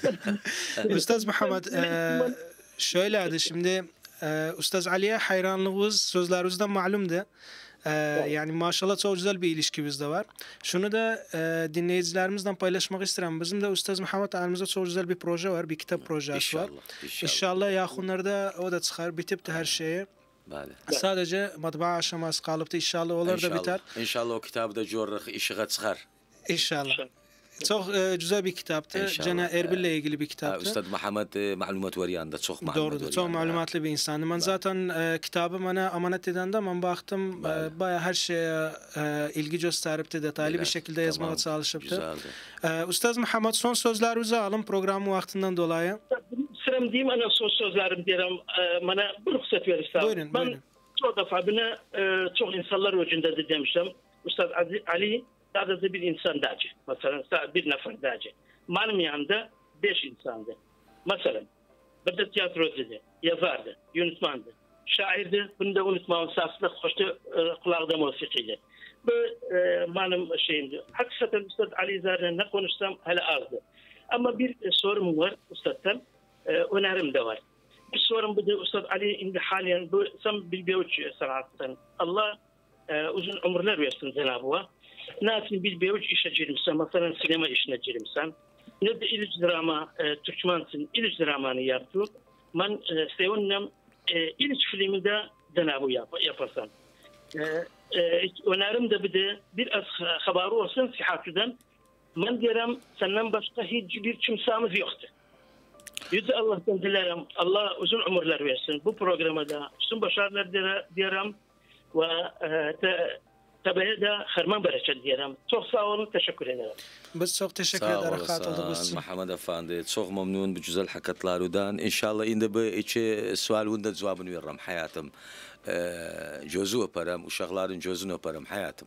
S1: Ustaz Muhammed e, şöyleydi şimdi e, Ustaz Ali'ye hayranlığınız sözlerinizden malumdu. Ee, yani maşallah çok güzel bir ilişkimiz de var. Şunu da e, dinleyicilerimizden paylaşmak isterim. Bizim de Ustaz Muhammed Alimiz'de çok güzel bir proje var. Bir kitap projesi
S2: inşallah,
S1: var.
S2: İnşallah.
S1: İnşallah yakınlarda o da çıkar. Bitipti her şeyi.
S2: Bəli.
S1: Sadece matbaa aşaması kalıptı. İnşallah olur
S2: İnşallah.
S1: da biter.
S2: İnşallah o kitabı da görürük, işığa çıkar.
S1: İnşallah. Çok e, güzel bir kitaptı. Cana Erbil'le ilgili bir kitaptı.
S2: Ustad Muhammed e, malumat veriyordu. Çok malumat veriyordu.
S1: Doğrudur. Çok malumatlı bir insandı. Ben zaten e, kitabı bana emanet edende ben baktım e, bayağı her şeye e, ilgi gösteripti. Detaylı Bilen. bir şekilde yazmaya tamam. çalışıptı. E, Ustaz Muhammed son sözlerinizi alın programı vaktinden dolayı.
S3: Sıram diyeyim ana son sözlerim diyelim. E, bana bu ruhsat verirsen.
S1: Buyurun.
S3: Ben
S1: buyurun.
S3: çok defa bana e, çok insanlar önünde de demiştim. Ustad Ali sadece bir insan dacı. Mesela bir nefer dacı. Benim yanında beş insandı. Mesela bir de tiyatro dedi, yazardı, yönetmendi, şairdi. Bunu da unutmam sasında hoştu kulağda musikiydi. Bu e, benim şeyimdi. Hakikaten Ustad Ali üzerine ne konuşsam hala azdı. Ama bir e, sorum var Ustad'tan. E, önerim de var. Bir sorum bu da Ustad Ali indi halen bu sam bilbiyuç sanattan. Allah e, uzun ömürler versin Cenab-ı Hak. Nasıl bir bevuç işe girimsen, mesela sinema işine girimsen, ne de İliç drama, e, Türkmensin, İliç dramanı yaptı. Ben e, sevindim, e, İliç filminde Cenab-ı yap, yaparsan. E, e, önerim de bir de biraz haber olsun sihatüden. Ben diyelim senden başka hiçbir kimsemiz yoktu. Yüzde Allah'tan dilerim, Allah uzun ömürler versin. Bu programda tüm başarılar diyelim ve e, te, Tabii de Herman Bereket diyelim. Çok sağ olun, teşekkür ederim.
S1: Biz çok teşekkür ederiz katıldığınız için.
S2: Muhammed Efendi, çok memnun bu güzel hakatlardan. İnşallah indi bu iki sual vunda cevabını veririm hayatım. Gözü öperim, uşakların gözünü öperim hayatım.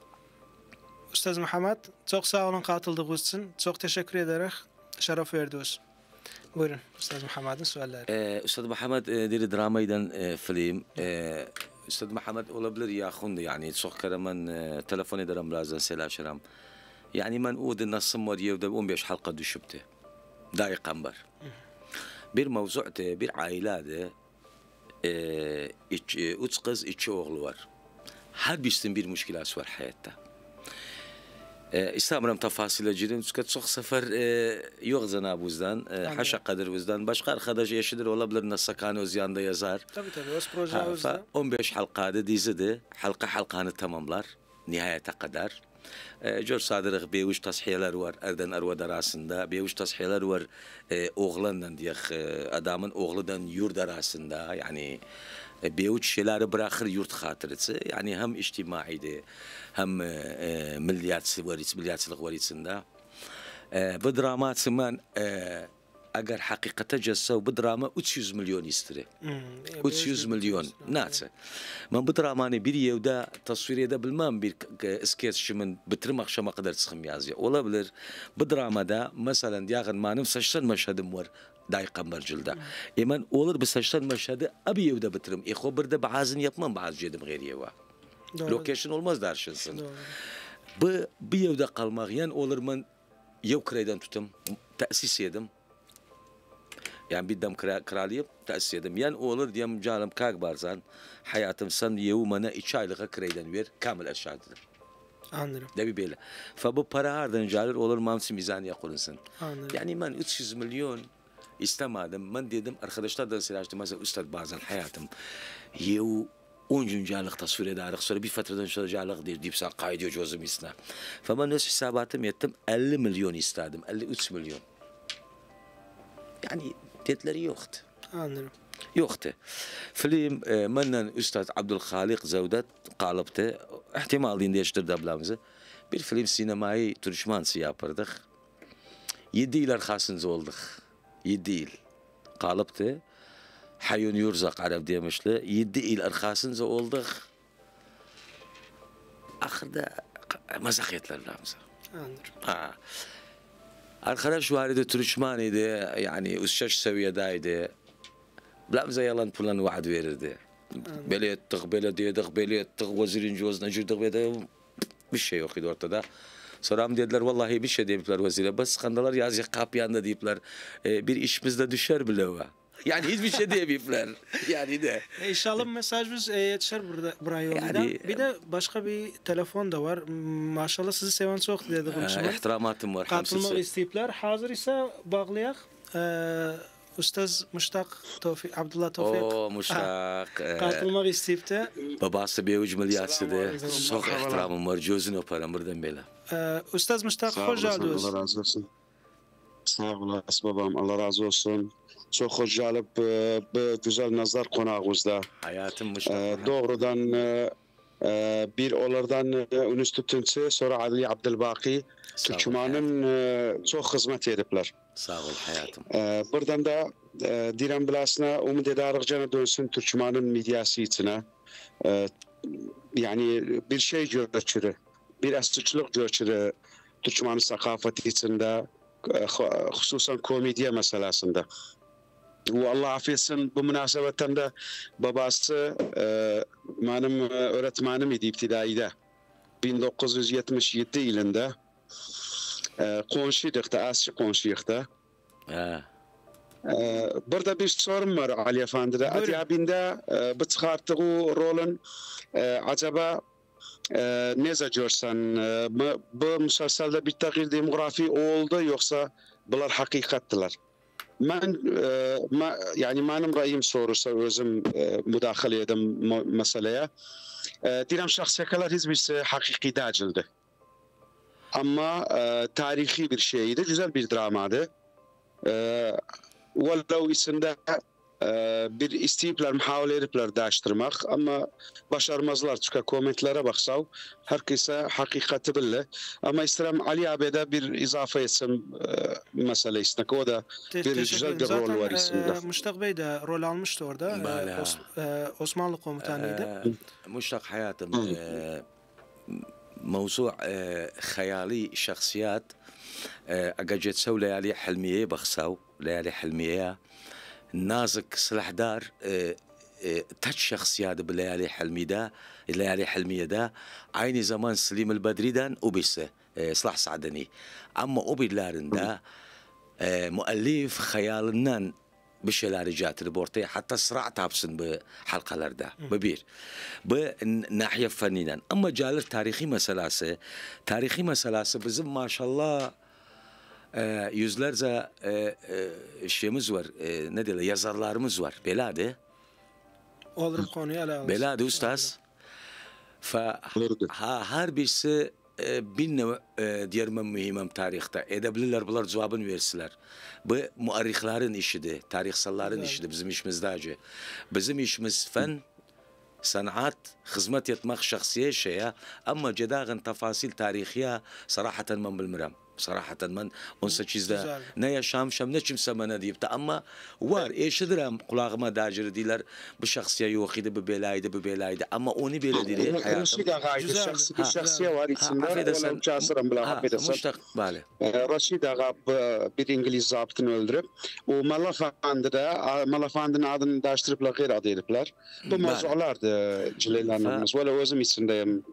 S1: Ustaz Muhammed, çok sağ olun katıldığınız için. Çok teşekkür ederiz. Şeref verdiniz. Buyurun Ustaz Muhammed'in sualleri.
S2: Ee, Ustaz Muhammed e, diri dramaydan e, film. E, Ustaz Muhammed olabilir ya khundu yani çok kere ben e, telefon ederim bazen selaşırım. Yani ben o da nasım var yevde on beş halka düşüptü. Dayikan var. Bir mevzu'da bir ailede e, üç, e, üç kız iki oğlu var. Her birisinin bir müşkilası var hayatta. İstemem tafasile girin çünkü çok sefer yok cenabuzdan haşa kadar uzdan başka arkadaş yaşıdır olabilir nasakane öz yanında yazar.
S1: Tabii tabii öz proje özde.
S2: on beş halkada dizide halka halkanı tamamlar nihayete kadar. Jor sadırıq beş tashiyeler var erden arva arasında beş tashiyeler var oğlandan diye adamın oğludan yurt arasında yani beş şeyleri bırakır yurt hatırısı yani hem içtimaide hem milliyatçı varis milliyatçılık varisinde bu dramat zaman eğer hakikate cesse bu drama üç yüz milyon istiri. üç yüz milyon. Nasıl? Ben bu dramanı bir yevde tasvir edebilmem bir skeçimin bitirim akşama kadar çıkım yazıyor. Olabilir. Bu dramada mesela yakın manım saçtan meşhedim var. Dayikan barcılda. Emen olur bu saçtan meşhedi abi yevde bitirim. Eko bir de bazın yapmam bazı cedim gayri yeva. Location olmaz derşinsin. Bu bir yevde kalmak yani olur ben yev kraydan tutum. Tesis edim. Yani bir dam kraliyim tesis edim. Yani olur diyem canım kalk barsan hayatım sen yevmana iki aylığa kraydan ver kamil aşağıdır.
S1: Anladım.
S2: Debi böyle. Fa bu para hardan calir olur mamsi mizaniye kurulsun.
S1: Anladım.
S2: Yani ben üç yüz milyon istemedim. Ben dedim arkadaşlar da silahçtı mesela üstad bazen hayatım yev on gün calık tasvir ederek sonra bir fatradan sonra calık der deyip sen kaydıyor cozum isne. Fa ben öz hesabatım ettim elli milyon istedim. elli üç milyon. Yani dedileri yoktu.
S1: Anladım.
S2: Yoktu. Film e, menden Üstad Abdülhalik Zevdet kalıptı. İhtimal dinde yaştırdı ablamızı. Bir film sinemayı turşmansı yapardık. Yedi yıl arkasınız olduk. Yedi yıl. Kalıptı. Hayun Yurzak Arap demişler. Yedi yıl arkasınız olduk. Ahırda mazakiyetler ablamızı.
S1: Anladım.
S2: Ha. Arkadaş vardı turşmanıydı. Yani üç seviyedeydi. Bize yalan pulan vaat verirdi. Böyle ettik, böyle dedik, böyle ettik, vezirin cozuna girdik ve bir şey yok idi ortada. Sonra dediler vallahi bir şey deyipler vezire. Bas kandalar yazı kapıyanda deyipler. E, bir işimizde düşer bile o. Yani hiçbir şey diyemeyipler. Yani de.
S1: E, inşallah mesajımız e, yetişir burada buraya yolunda. Yani, bir de başka bir telefon da var. Maşallah sizi seven çok dedik.
S2: E, ihtimamatım var.
S1: Katılmak isteyipler. Hazır ise bağlayak. E, Ustaz Müştak Tevfik, Abdullah Tevfik.
S2: Oo Müştak.
S1: Katılmak isteyip de.
S2: Babası bir uç milyatçıdı. Çok ihtiramım var. Gözünü öperim buradan böyle.
S1: Ustaz Müştak hoş geldiniz.
S4: Allah razı olsun. Sağ olasın babam. Allah razı olsun. Çok hoş gelip bu güzel nazar konağımızda.
S2: Hayatım Müştak.
S4: Doğrudan bir onlardan Ünüs Tütünçü sonra Ali Abdülbaki Türkmen'in çok hizmet edipler.
S2: Sağ ol hayatım.
S4: Ee, buradan da e, Diren Bilas'ına umut ederek cana dönsün Türkmen'in medyası içine. Ee, yani bir şey göçürü, bir astıçlık göçürü Türkmen'in sakafeti içinde, e, hususan komedya meselesinde. Ve Allah affetsin bu münasebetten de babası e, benim öğretmenim idi iptidaide. bin dokuz yüz yetmiş yedi yılında e, konşuyduk da, asçı konşuyduk da.
S2: Ha.
S4: Ee, burada bir sorum var Ali Efendi'de. Adiyabinde e, bu çıkarttığı rolün e, acaba e, ne görsen e, bu müselselde bir takdir demografi oldu yoksa bunlar hakikattılar? Ben e, ma, yani benim rayım sorursa özüm e, müdahale edem meseleye. E, diyelim şahsiyetler hiçbirisi hakiki değildi. Ama e, tarihi bir şeydi, güzel bir dramadı. Ee, Vallahi içinde bir isteyipler, muhavele edipler değiştirmek ama başarmazlar. Çünkü komentlere baksav herkese hakikati bile. Ama isterim Ali abi'de bir izafe etsem mesele istek. O da bir güzel bir rol var isimde.
S1: Zaten Müştak Bey de rol almıştı orada. Osmanlı komutanıydı.
S2: Müştak hayatım موضوع خيالي شخصيات أجت سو ليالي حلمية بخساو ليالي حلمية نازك سلاح دار تج شخصيات بليالي حلمي دا ليالي حلمية دا عيني زمان سليم البدري دان وبيسه صلاح سعدني أما أبي لارن دا مؤلف خيالنان بشلاري جات البورتي حتى صراع تابسن بحلقة لردا ببير بناحية فنيا أما جالر تاريخي مسلاسة تاريخي مسلاسة بزم ما شاء الله yüzlerce şeyimiz var, ne diyorlar, yazarlarımız var. Belade.
S1: Olur konuyu ele alırız.
S2: Belade ustaz. Fa her birisi bir nev diyermem mühimem tarihte. Edebilirler bunlar cevabını versinler. Bu muarrihlerin işidir, tarihsalların işidir bizim işimizde acı. Bizim işimiz fen, sanat, hizmet etmek şahsiye şeye ama cedağın tafasil tarihiye sarahatan men bilmirem. صراحة من أنسى چیزده نه yaşam şam ne kimse bana deyip de ama var eşidirem kulağıma dacır diler bu şahsiye yoxidi bu belaydı bu belaydı ama onu böyle değil hayatım.
S4: Raşid Ağa bir şahsiye var içinde onu çağırsam bile affedersin. Raşid Ağa bir İngiliz zabıtını öldürüp o Malafandı'da Malafandı'nın adını değiştiripler gayri adı edipler. Bu mevzulardı cilelerimiz. Valla özüm içindeyim.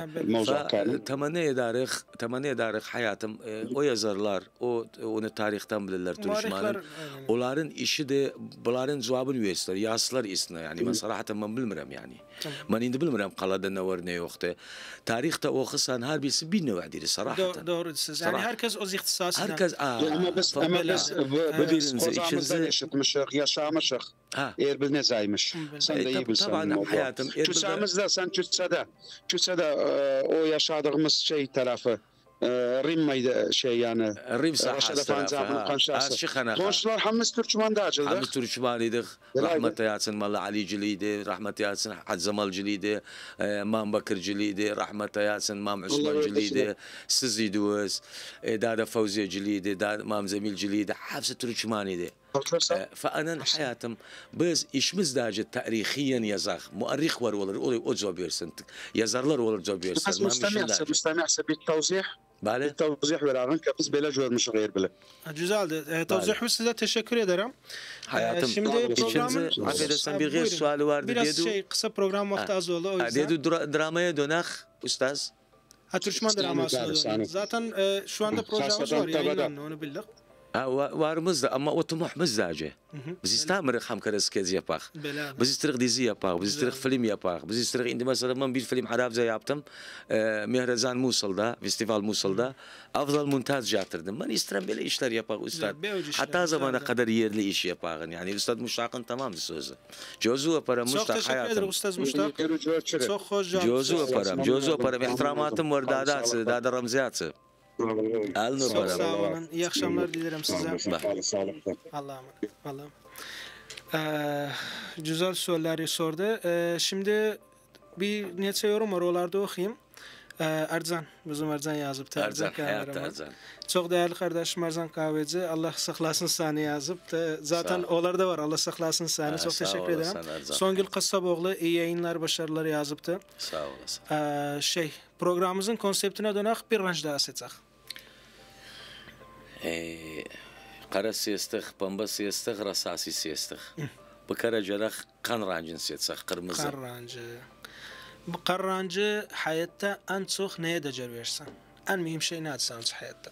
S2: Bale. Temenni ederik, temenni ederik hayatım. O yazarlar, o onu tarihten bilirler Türkmenlerin. Onların işi de bunların cevabını verirler. Yazılar isne yani. Ben sarahaten ben bilmirəm yani. Ben indi bilmirəm qalada ne var ne yoktu. Tarihte okusan her birisi bir nevadir sarahaten.
S1: Doğru siz. Yani herkes o ihtisasıyla.
S2: Herkes
S4: ama biz ama biz birinize işinizi yaşatmışık, yaşamışık. Eğer bir nezaymış. Sen de iyi bilsen.
S2: Tabii hayatım.
S4: Türkçemizde sen Türkçede, Türkçede o yaşadığımız şey tarafı. Rimmaydı şey yani.
S2: Rim sahası
S4: tarafı. Komşular hamız Türkmen de açıldı.
S2: Hamız Türkmeniydik. Rahmet yatsın Malla Aliciliydi. Rahmet yatsın Hadzamalciliydi. Mam Bakırciliydi. Rahmet yatsın Mam Osmanciliydi. Sizidiniz. Dada Fevziyeciliydi. Dada Mam Zemilciliydi. Hepsi Türkmeniydi. فأنا حياتم بس işimiz derece tarihiyen yazar. Muarrih var olur, o cevap versin. Yazarlar olur cevap versin.
S4: Müstemi'se, müstemi'se bir tavzih.
S2: Bale.
S4: Bir tavzih verin ki biz böyle görmüşüz gayr bile.
S1: Güzeldi. Tavzih size teşekkür ederim.
S2: Hayatım.
S1: Şimdi programın
S2: affedersen bir gayr suali vardı diye.
S1: Biraz şey kısa program vakti az oldu o yüzden.
S2: Diye dramaya dönek ustaz.
S1: Ha Türkmen dramasına dönek. Zaten şu anda projemiz var yayınlanıyor onu bildik.
S2: varımız da ama o tumahımız da acı. Biz istemirek hamkarız kez yapak. Biz isterik dizi yapak, biz isterik film yapak. Biz isterik indi mesela ben bir film Harabza yaptım. Mehrazan Musul'da, Festival Musul'da. Afzal Muntaz yaptırdım. Ben isterim böyle işler yapak ustad. Hatta zamana kadar yerli iş yapakın. Yani Ustad Muştak'ın tamamdır sözü. Cozu yaparım Muştak hayatım.
S1: Çok teşekkür ederim Ustad Muştak. Çok hoş cevap.
S2: Cozu yaparım, cozu yaparım. İhtiramatım var dadatsı, dada ramziyatsı.
S1: Çok sağ olun. İyi akşamlar dilerim size. Allah'a emanet. Ee, güzel soruları sordu. Ee, şimdi bir neçe yorum var. Onlarda okuyayım. Ee, Erzan. Bizim Erzan yazıp.
S2: Erzan. Hayatta Erzan.
S1: Çok değerli kardeşim Erzan Kahveci. Allah saklasın seni yazıp. Zaten onlarda var. Allah saklasın seni. Çok teşekkür ederim. Songül Kassaboğlu iyi yayınlar, başarılar yazıptı.
S2: Sağ olasın.
S1: Ee, şey, programımızın konseptine dönek bir ranj daha seçek.
S2: Qara siyastık, pamba siyastık, rasasi siyastık. Bu karacarak kan rancını seçsek, kırmızı.
S1: Kan rancı. Bu kan rancı hayatta en çok neye değer versen? En mühim şey ne etsen hayatta?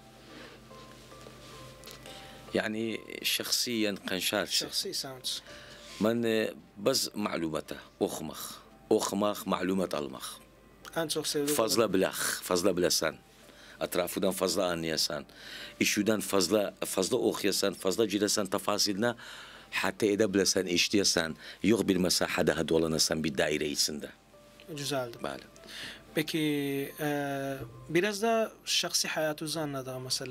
S2: Yani şahsiyen kanşar şey.
S1: Şahsi sanat.
S2: Ben baz malumata, okumak. Okumak, malumat almak.
S1: En çok sevdiğim.
S2: Fazla bilak, fazla bilesen. Etrafından fazla anlayasan, işüden fazla fazla okuyasan, fazla cilesen tafasiline hatta edebilesen, işleyesen, yok bir mesahada dolanasan bir daire içinde.
S1: Güzeldi.
S2: Bale.
S1: Peki e, biraz da şahsi hayatınızı anladığı mesela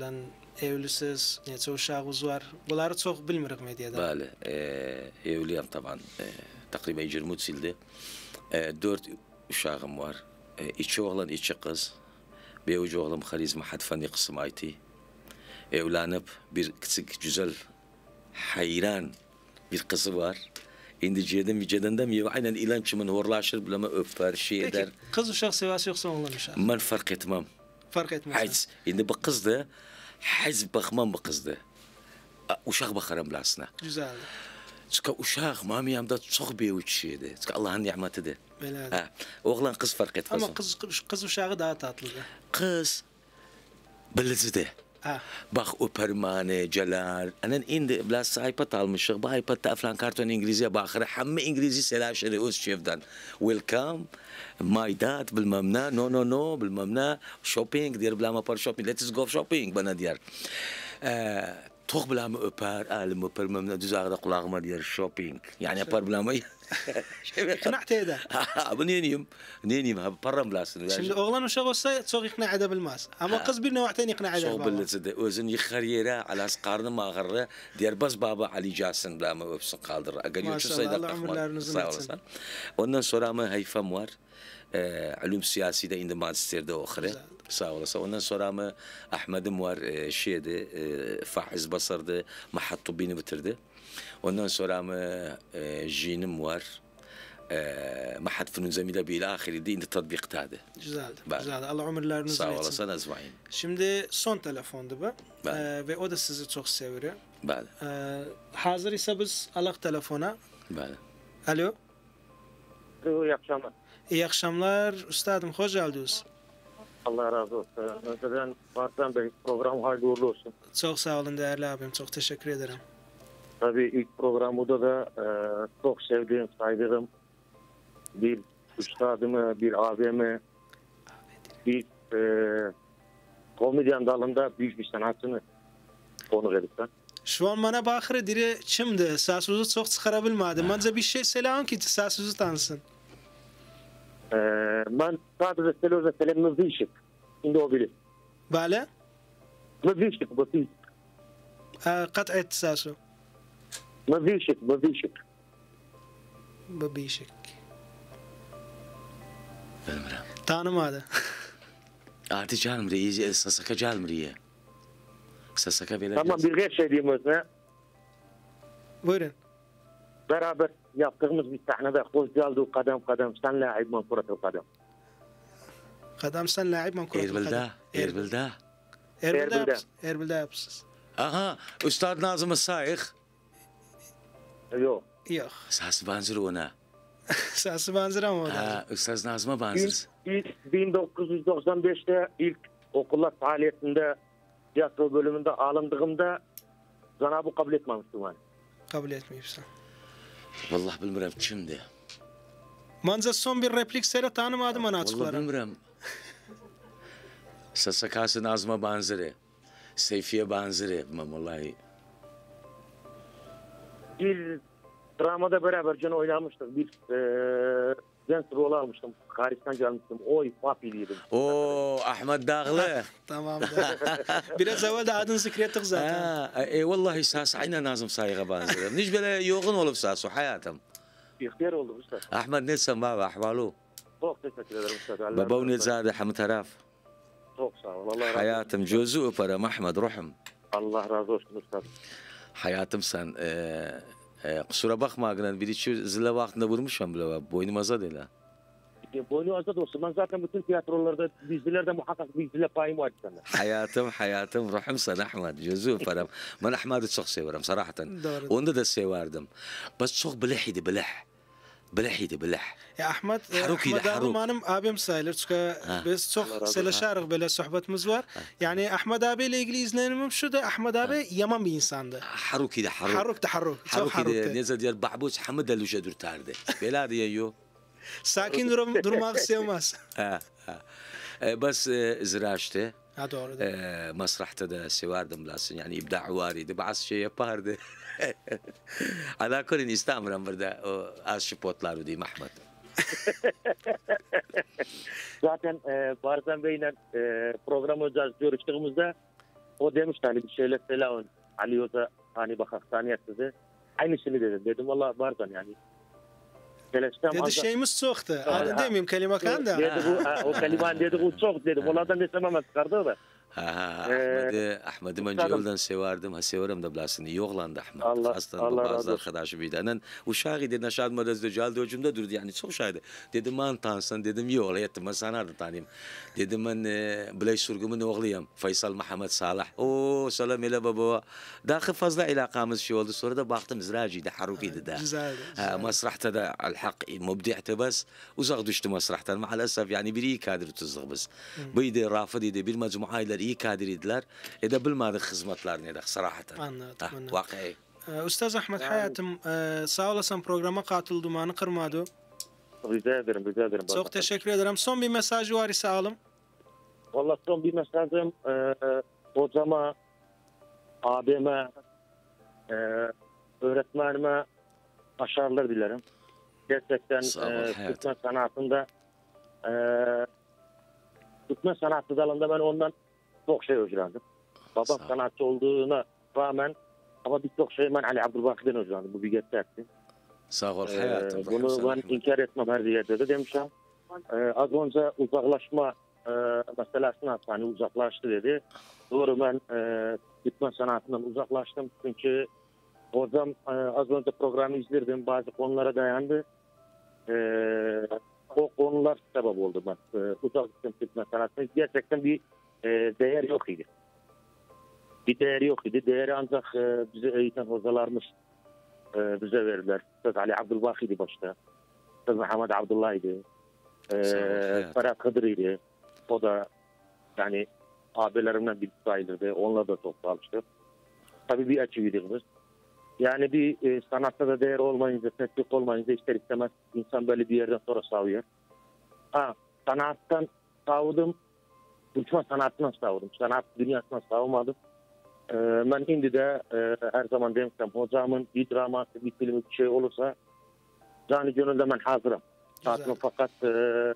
S1: evlisiz, neçe uşağınız var. Bunları çok bilmirik medyada.
S2: Bəli, e, evliyim taban. E, takriben yirmi üç ildi. E, dört uşağım var. E, iki oğlan, iki kız. Bir ucu oğlum Haliz Mahad Fani kısım I T. Evlenip bir küçük güzel hayran bir kızı var. İndi ceden mi ceden de mi aynen ilan çimin horlaşır bileme öper şey eder.
S1: Peki kız uşak sevası yoksa oğlan uşak?
S2: Ben fark etmem.
S1: Fark etmez.
S2: Hayz. İndi bu kızdı. Hayz bakmam bu kızdı. Uşak bakarım bilasına.
S1: Güzel.
S2: Çünkü uşak mamiyamda çok büyük şeydi. Çünkü Allah'ın nimetidir.
S1: Böyle.
S2: Oğlan kız fark etmez.
S1: Ama kız kız uşağı daha tatlıdır.
S2: Kız bilizdi.
S1: Ha.
S2: Bak öpermane, celal. Anan indi biraz iPad almışıq. Bu iPad'da falan karton İngilizce bakır. Hamme İngilizce selaşırı öz şefden. Welcome, my dad, bilmem ne, no no no, bilmem ne. Shopping, diyor bilmem par shopping. Let's go shopping bana diyor. Ee, Tok bilmem öper, alim öper, bilmem ne. Düz ağda kulağıma diyor shopping. Yani yapar bilmem.
S1: İkna ede.
S2: Bu neyim? Neyim? Ha param bilasın.
S1: Şimdi oğlan uşak olsa çok ikna edebilmez. Ama kız bir nevahten ikna eder.
S2: Çok bilirdi. Özün yıkar yere, alas karnı mağarı. Diğer baz baba Ali Casın bilmem öpsün kaldır.
S1: Maşallah Allah ömürlerinizin etsin.
S2: Ondan sonra ama hayfam var. Ulum siyaside indi magister'de oxire. Sağ olasın. Ondan sonra ama Ahmet'im var. Şeydi, Faiz Basar'dı. Mahat Tıbbini bitirdi. Ondan sonra ama jinim var. Mahat Fünun Zemile bir ahiriydi. İndi tatbiqtadı.
S1: Güzeldi. Güzeldi. Allah ömürlerinizi
S2: Sağ
S1: etsin.
S2: olasın azmain.
S1: Şimdi son telefondu bu. Ee, ve o da sizi çok seviyor.
S2: Bəli.
S1: Ee, hazır ise biz alaq telefona.
S2: Bəli.
S1: Alo.
S3: İyi akşamlar.
S1: İyi akşamlar. Üstadım hoş geldiniz.
S3: Allah razı olsun. Önceden Barzan Bey program hayırlı uğurlu olsun.
S1: Çok sağ olun değerli abim. Çok teşekkür ederim.
S3: Tabii ilk programda da e, çok sevdiğim, saydığım bir üstadımı, bir abimi, bir e, komedyen dalında büyük bir sanatçını konuk edipten.
S1: Şu an bana bakırı diri kimdi? Sasuzu çok çıkarabilmedim. Bence bir şey selam ki Sasuzu tanısın.
S3: E, ben sadece Selöze Selim Mızışık. Şimdi o bilir.
S1: Böyle?
S3: Mızışık, Mızışık.
S1: Kat et Sasu.
S3: Mızışık, Mızışık.
S1: Babişik.
S2: Bilmirəm.
S1: Tanımadı.
S2: Artı calmır, iyice sasaka calmır iyi. Sasaka belə.
S3: Tamam bir şey diyeyim özüne.
S1: Buyurun.
S3: Beraber yaptığımız bir sahnede hoş geldin kadem kadem sen لاعب من كرة القدم.
S1: Kadam sen لاعب من كرة
S2: القدم. Erbil'de.
S1: Erbil'de. Erbil'de. Erbil'de yapsız.
S2: Aha, Üstad Nazım Saik.
S3: Yok.
S1: Yok.
S2: Sası benzer ona.
S1: Sası benzer ama o da.
S2: Ha, Üstad Nazım'a benzer.
S3: İlk bin dokuz yüz doksan beşte ilk okullar faaliyetinde tiyatro bölümünde alındığımda Cenab-ı kabul etmemiştim ben.
S1: Kabul etmeyipsen.
S2: Vallahi bilmirəm kimdi.
S1: Manca son bir replik seyre tanımadım ana açıklarım.
S2: Vallahi bilmirəm. Sasakası Nazım'a benzeri. Seyfiye benzeri. Vallahi.
S3: Bir dramada beraber can oynamıştık. Bir e, genç rol almıştım. Paris'ten gelmiştim. Oy papiliydim.
S2: Oo Ahmet Dağlı.
S1: Tamam. Biraz evvel de adını zikrettik zaten.
S2: Ha, e vallahi sas aynen Nazım Saik'e benzerim. Hiç böyle yoğun olup sasu hayatım.
S3: İhtiyar oldu usta.
S2: Ahmet Nelson baba ahvalu.
S3: Çok teşekkür ederim usta.
S2: Baba Nezade Hamid Taraf.
S3: Çok sağ ol. Allah razı olsun.
S2: Hayatım gözü öperim Ahmet ruhum.
S3: Allah razı olsun usta.
S2: Hayatım sen e, e, kusura bakma Agnen bir iki zile vaktinde vurmuşum bile boynum azad öyle.
S3: Boynu azad olsun. Ben zaten bütün tiyatrolarda, dizilerde muhakkak bir zile payım var sana.
S2: Hayatım hayatım ruhum sen Ahmet gözü öperim. Ben Ahmet'i çok severim sarahten. Onu da severdim. Bas çok bilahiydi bilah. Bilahiydi bilah.
S1: Ya Ahmet, Ahmet abi benim abim sayılır. Çünkü biz çok selaşarıq böyle sohbetimiz var. Yani Ahmet abiyle ilgili izlenimim şu da Ahmet abi yaman bir insandı.
S2: Harukiydi haruk.
S1: Haruk da haruk. Çok haruktu.
S2: Neyse diyor Bahbuz Hamid el-Lüce dürterdi. Bela diyor.
S1: Sakin durum, durmak sevmez.
S2: Ha, ha. E, bas e, ziraçtı.
S1: Ha doğru.
S2: E, masrahta da severdim lasın. Yani ibda variydi. Bazı şey yapardı. Ala kulin istamram burada o az şipotlar diyeyim Ahmet.
S3: Zaten e, Barzan Bey'le e, programı görüştüğümüzde
S5: o demiş hani bir şeyler söyle Ali Hoca hani bakak saniye size. Aynısını dedi. Dedim valla bazen yani.
S1: Dedi şeyimiz çoktu. Adın demeyeyim kelime kan da.
S5: Dedi bu o kelimenin dedi bu çok dedim. Onlardan ne sememez çıkardı da.
S2: Ha Ahmet'i Ahmet'i ben yoldan severdim. Ha severim de bilasını. Yoğlandı Ahmet.
S5: Allah
S2: Allah bazı arkadaşı birden. Uşağı dedi Naşad Madaz'da geldi hocumda durdu yani çok şahidi. Dedim ben tanısan dedim yok ettim ben sana da tanıyayım. Dedim ben Bilay Surgum'un oğluyum. Faysal Muhammed Salah. Oo selam ile baba. Daha fazla ilakamız şey oldu. Sonra da baktım Zraciydi, Harukiydi da.
S1: Güzeldi.
S2: Masrahta da الحق مبدعته بس وزغ düştü masrahtan. مع الأسف yani bir iyi kadri tuzluq biz. Buydu Rafid idi bir mecmuaylar iyi kadriydiler. Ede bilmedik hizmetlerini edek sarahatan.
S1: Anladım.
S2: Vakıi.
S1: Ustaz Ahmet hayatım sağ olasın programa katıldımanı kırmadı.
S5: Rica ederim, rica ederim.
S1: Çok teşekkür ederim. Son bir mesajı var ise alım.
S5: Valla son bir mesajım e, hocama, abime, e, öğretmenime başarılar dilerim. Gerçekten Türkmen sanatında e, Türkmen sanatı dalında ben ondan çok şey öğrendim. Babam sanatçı olduğuna rağmen ama birçok şey ben Ali Abdülbaki'den öğrendim. Bu bir gerçekti.
S2: Sağ ol hayatım.
S5: Ee, bunu ben inkar etmem her yerde de demişim. Ee, az önce uzaklaşma e, meselesine hani uzaklaştı dedi. Doğru ben e, Türkmen sanatından uzaklaştım. Çünkü hocam e, az önce programı izledim. Bazı konulara dayandı. E, o konular sebep oldu ben. E, uzaklaştım Türkmen sanatına. Gerçekten bir e, değer yok idi. Bir değeri yok idi. Değeri ancak e, bize eğiten hocalarımız e, bize verdiler. Söz Ali Abdülbaki'ydi başta. Söz Muhammed Abdullah'ydı. E, Ferhat Kıdır'ydı. O da yani abilerimden bir sayılırdı. Onunla da çok çalıştık. Tabii bir açıydık biz. Yani bir e, sanatta da değer olmayınca, tetkik olmayınca ister istemez insan böyle bir yerden sonra savuyor. Ha, sanattan savudum. Türkmen sanatından savudum. Sanat dünyasından savunmadım. Ee, ben şimdi de e, her zaman demiştim hocamın bir draması, bir filmi bir şey olursa canı gönülde ben hazırım. Tatlı fakat e, e,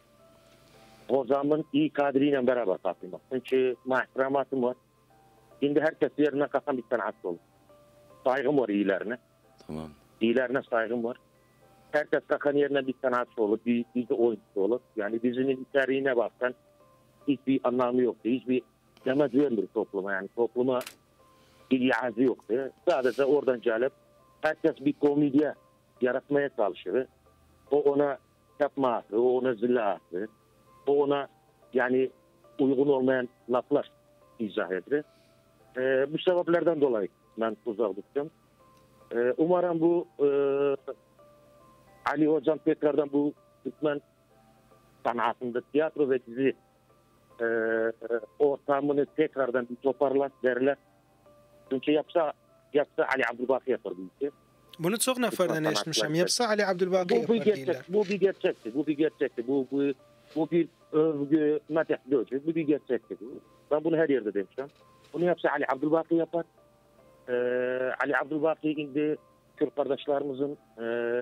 S5: hocamın iyi kadriyle beraber tatlımak. Çünkü mahramatım var. Şimdi herkes yerine kasan bir sanatçı olur. Saygım var iyilerine.
S2: Tamam.
S5: İyilerine saygım var. Herkes kakan yerine bir sanatçı olur, bir dizi oyuncusu olur. Yani dizinin içeriğine baksan hiçbir anlamı yoktu. Hiçbir demez verilir topluma yani topluma bir yazı yoktu. Sadece oradan gelip herkes bir komedya yaratmaya çalışır. O ona yapma, o ona zille atır. O ona yani uygun olmayan laflar izah eder. Ee, bu sebeplerden dolayı ben uzak tuttum. Ee, umarım bu e, Ali Hocam tekrardan bu Türkmen sanatında tiyatro ve dizi e, ortamını tekrardan bir toparlar derler. Çünkü yapsa yapsa Ali Abdülbaki yapar bu işi.
S1: Bunu çok neferden eşitmişim. Yapsa Ali Abdülbaki
S5: bu
S1: yapar
S5: bir gerçek,
S1: değiller.
S5: Bu bir gerçekti. Bu bir gerçekti. Bu, bu, bu bir övgü, madeh değil. Bu bir gerçekti. Ben bunu her yerde demişim. Bunu yapsa Ali Abdülbaki yapar. Ee, Ali Abdülbaki şimdi Türk kardeşlerimizin e,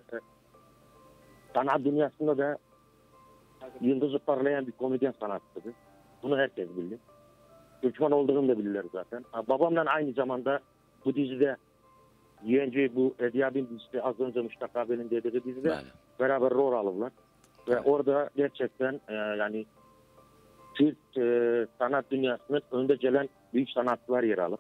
S5: sanat dünyasında da yıldızı parlayan bir komedyen sanatçıdır. Bunu herkes bilir. Türkmen olduğunu da bilirler zaten. Babamla aynı zamanda bu dizide Yeğenci bu Ediyab'in dizisi az önce Müştak abinin dediği dizide Böyle. beraber rol alırlar. Ve evet. Orada gerçekten e, yani Türk e, sanat dünyasının önde gelen büyük sanatçılar yer alır.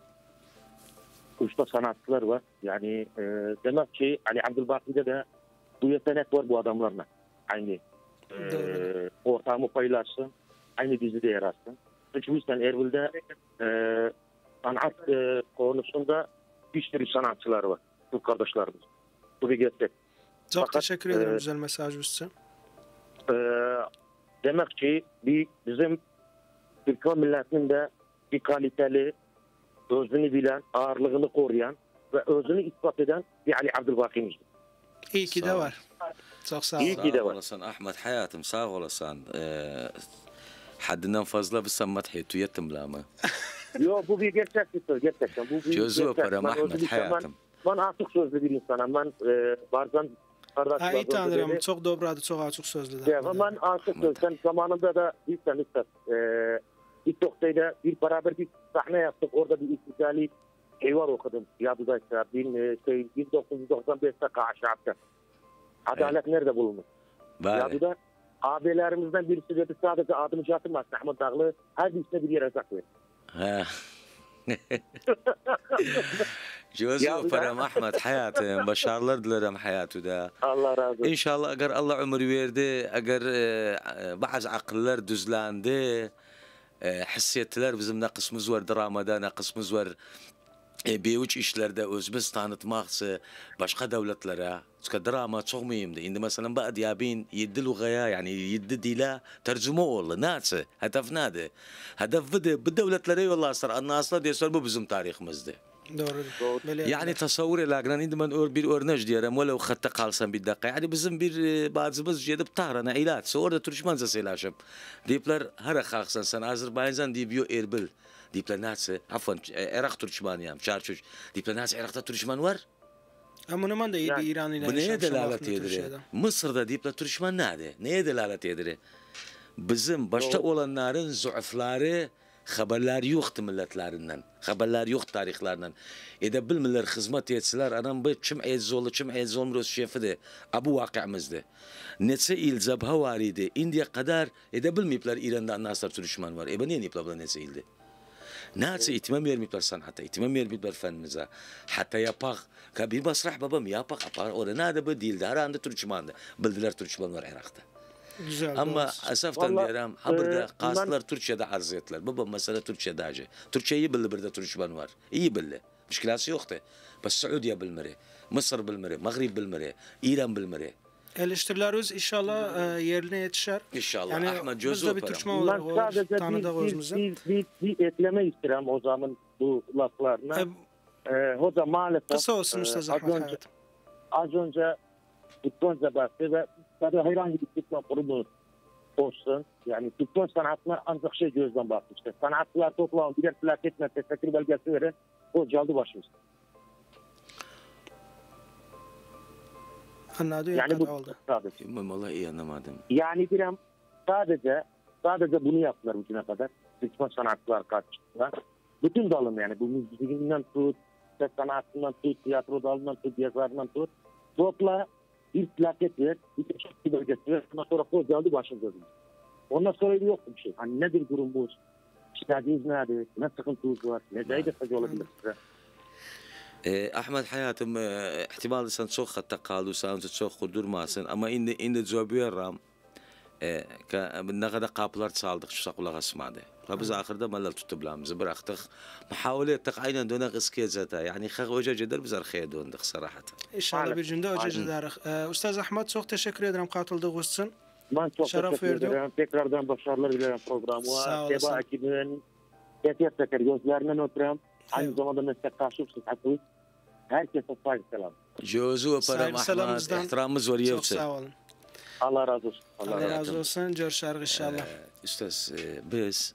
S5: Usta sanatçılar var. Yani e, demek ki Ali Abdülbaki'de de bu yetenek var bu adamlarla. Aynı e, ortamı paylaşsın. Aynı dizide yer alsın. Çünkü bizden Erbil'de e, sanat e, konusunda bir sürü sanatçılar var. Bu kardeşlerimiz. Bu bir gerçek.
S1: Çok Fakat, teşekkür ederim e, güzel mesaj için.
S5: E, demek ki bir, bizim Türkmen milletinin de bir kaliteli, özünü bilen, ağırlığını koruyan ve özünü ispat eden bir Ali Abdülbaki'mizdir.
S1: İyi ki de var. Çok sağ ol.
S5: İyi ki de var.
S2: Sağ olasın Ahmet hayatım, sağ olasın. Ee, haddinden fazla bir sammat hetu yetim lama.
S5: Yok bu bir gerçektir gerçekten. Bu bir
S2: Cözü öperim Ahmet hayatım.
S5: Ben, ben açık sözlü bir insanım. Ben e, bazen
S1: kardeşler... İyi tanırım. Çok dobradı, çok açık sözlü.
S5: Ya, ben açık sözlü. Zamanında da bir sen ister. E, bir Toktay'da bir beraber bir sahne yaptık. Orada bir istikali heyvar okudum. Yadıdaysa bin, şey, bin dokuz yüz doksan beşte Kaşap'ta. Adalet evet. Nerede bulunur? Yadıda abilerimizden birisi dedi sadece adını çatırmaz. Ahmet Dağlı her birisine bir yer ezak verir.
S2: جوزو فرام أحمد حياته بشارلر دلرم حياته ده
S5: الله razı olsun.
S2: إن شاء الله أجر الله عمر ويرده أجر بعض عقلر düzlendi hissiyetler bizim naqısımız var dramada naqısımız var büyük işlerde özümüz tanıtmaksa başka devletlere çünkü drama çok mühimdi. Şimdi mesela بعد يابين يدي لغة يعني يدي ديلا ترجمة والله ناس هدف نادي هدف بده بالدولتلere والله صار الناصر diyorlar bu bizim tarihimizde.
S1: Doğru.
S2: Yani tasavvur elagran indi ben bir örnek diyorum velev hatta kalsam bir dakika yani bizim bir bazımız gidip Tahran'a ilatsa orada Türkmenca söyleşim deyipler her kalksan sen Azerbaycan diyor Erbil deyipler nasıl afan Irak Türkmeniyim çarçuş deyipler nasıl Irak'ta Türkmen var
S1: ama ne de iyi bir İran ile
S2: bu neye delalet edilir Mısır'da deyipler Türkmen nerede neye delalet edilir bizim başta olanların züafları haberler yoktu milletlerinden, haberler yok tarihlerinden. Ede bilmirler hizmet etseler, anam bu çim ezzolu, çim ezzolu mürüz şefidi, abu vakıımızdı. Netse il zabha varidi, indiye kadar ede bilmipler İran'da nasır Türkmen var. Ebe niye nipler buna netse ildi? Netse itimam vermipler sanata, itimam vermipler fenimize. Hatta yapak, kabir basrah babam yapak, apar, orada nade bu değildi, her anda Türkmen'de. Bildiler Türkmen var Irak'ta.
S1: Güzel,
S2: ama asaftan diyorum haberde e, kaslar ben... Türkçe'de arz ettiler. Baba mesela Türkçe'de acı. Türkçeyi bildi bir de Türkmen var. İyi bildi. Müşkilası yoktu. Bas Suudiye bilmeri, Mısır bilmeri, Maghrib bilmeri, İran bilmeri.
S1: Eleştirilerimiz inşallah e, yerine yetişer.
S2: İnşallah.
S1: Yani
S2: Ahmet
S1: biz de bir Türkmen olarak
S5: sadece
S1: tanıdık özümüzü.
S5: Bir, bir, bir, bir ekleme istedim o zaman bu laflarına. E, e, hoca maalesef.
S1: Kısa olsun Üstad Ahmet.
S5: Az önce Türkmenca bahsetti ve tabii herhangi bir Türkmen kurumu olsun. Yani Türkmen sanatına ancak şey gözden bakmıştır. Sanatçılar toplam birer plaketle teşekkür belgesi veren o caldı başımız.
S1: Anladım.
S5: Yani bu
S1: oldu.
S5: sadece.
S2: Vallahi iyi anlamadım.
S5: Yani bir an sadece sadece bunu yaptılar bugüne kadar. Türkmen sanatçılar kaçtılar. Bütün dalım yani bu müziğinden tut, ses sanatından tut, tiyatro dalından tut, yazarından tut. Topla bir plaket ver, bir teşekkür belgesi ver. Ondan sonra koz geldi başımıza. Ondan sonra yok bir şey. Hani nedir durumumuz? İşleriniz nerede? Ne sıkıntınız var? Ne değişiklik olabilir size?
S2: Ahmet hayatım ihtimalle sen çok hatta kaldı, sen çok kudurmasın ama indi indi cevabıyorum. Ne kadar kapılar çaldık şu kulak asmadı. Biz ahırda malal tutublamızı bıraktık. Muhavele ettik aynen dönek iskiye zata. Yani xaq hoca ceder biz arkaya döndük صراحة.
S1: İnşallah bir günde hoca cederik. Ustaz Ahmet çok teşekkür ederim katıldığınız için.
S5: Ben çok Şeref teşekkür verdim. ederim. Tekrardan başarılar dilerim programı. Seba ekibinin teker teker gözlerinden öpürüm. Aynı zamanda meslektaşımsınız. Herkese saygı selam.
S2: Jozu öperim Ahmet. İhtiramımız var yoksa.
S1: Çok sağ olun.
S5: Allah razı olsun.
S1: Allah, Allah razı olsun. Görüşürüz inşallah.
S2: Üstaz biz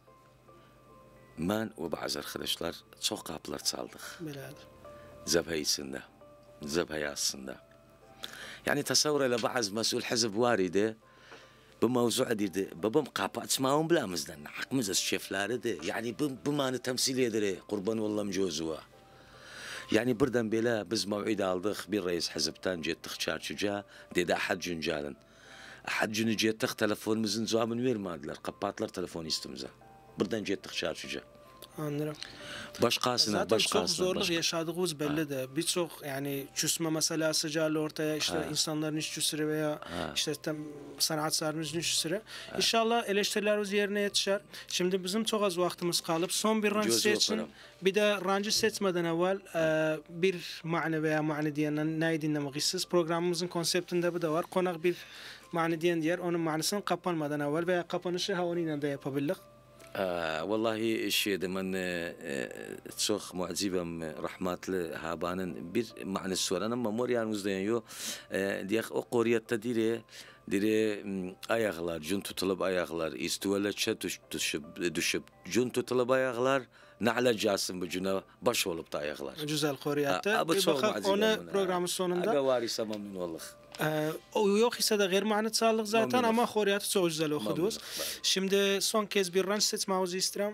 S2: ben ve bazı arkadaşlar çok kapılar çaldık. Zebhayisinde, zebhayasında. Yani tasavvur ile bazı mesul hizb varide bu mevzu dedi. Babam kapı açmağım bilemizden. Hakkımız şefleri de. Yani bu bu manı temsil eder. Kurban vallam Jozu'a. Yani buradan bile biz mev'id aldık. Bir reis hizbten gittik çarşıca. Dedi ahad cüncalın. Ahad günü gittik telefonumuzun cevabını vermediler. Kapattılar telefonu üstümüze. Buradan gittik çarşıca.
S1: Anladım.
S2: Başkasına,
S1: zaten
S2: başkasına.
S1: Zaten çok zorluk
S2: başka.
S1: yaşadığımız belli de. Birçok yani küsme meselesi geldi ortaya. İşte ha. insanların iş cüsürü veya ha. işte tam sanatçılarımızın iş cüsürü. İnşallah eleştirilerimiz yerine yetişer. Şimdi bizim çok az vaktimiz kalıp son bir rancı seçin. Bir de rancı seçmeden evvel e, bir mani veya mani diyen neyi dinlemek istiyoruz. Programımızın konseptinde bu da var. Konak bir mani diyen diğer onun manisini kapanmadan evvel veya kapanışı havaniyle de yapabilirlik.
S2: آه والله الشيء ده من تشوخ معجبة رحمات لهابانن بير معنى السؤال أنا ما موري عن وزدين يو ديخ أقورية تديري Dire ayaklar, cun tutulup ayaklar, istuvaletçe düşüp, düşüp, cun tutulup ayaklar, na'le casın bu cuna baş olup da ayaklar.
S1: Güzel koruyatta. Bir bakak onu programın sonunda.
S2: Aga varisa memnun olduk.
S1: O yok ise de gayr manit sağlık zaten ama koruyatı çok güzel okudunuz. Şimdi son kez bir ranch seçmemizi istedim.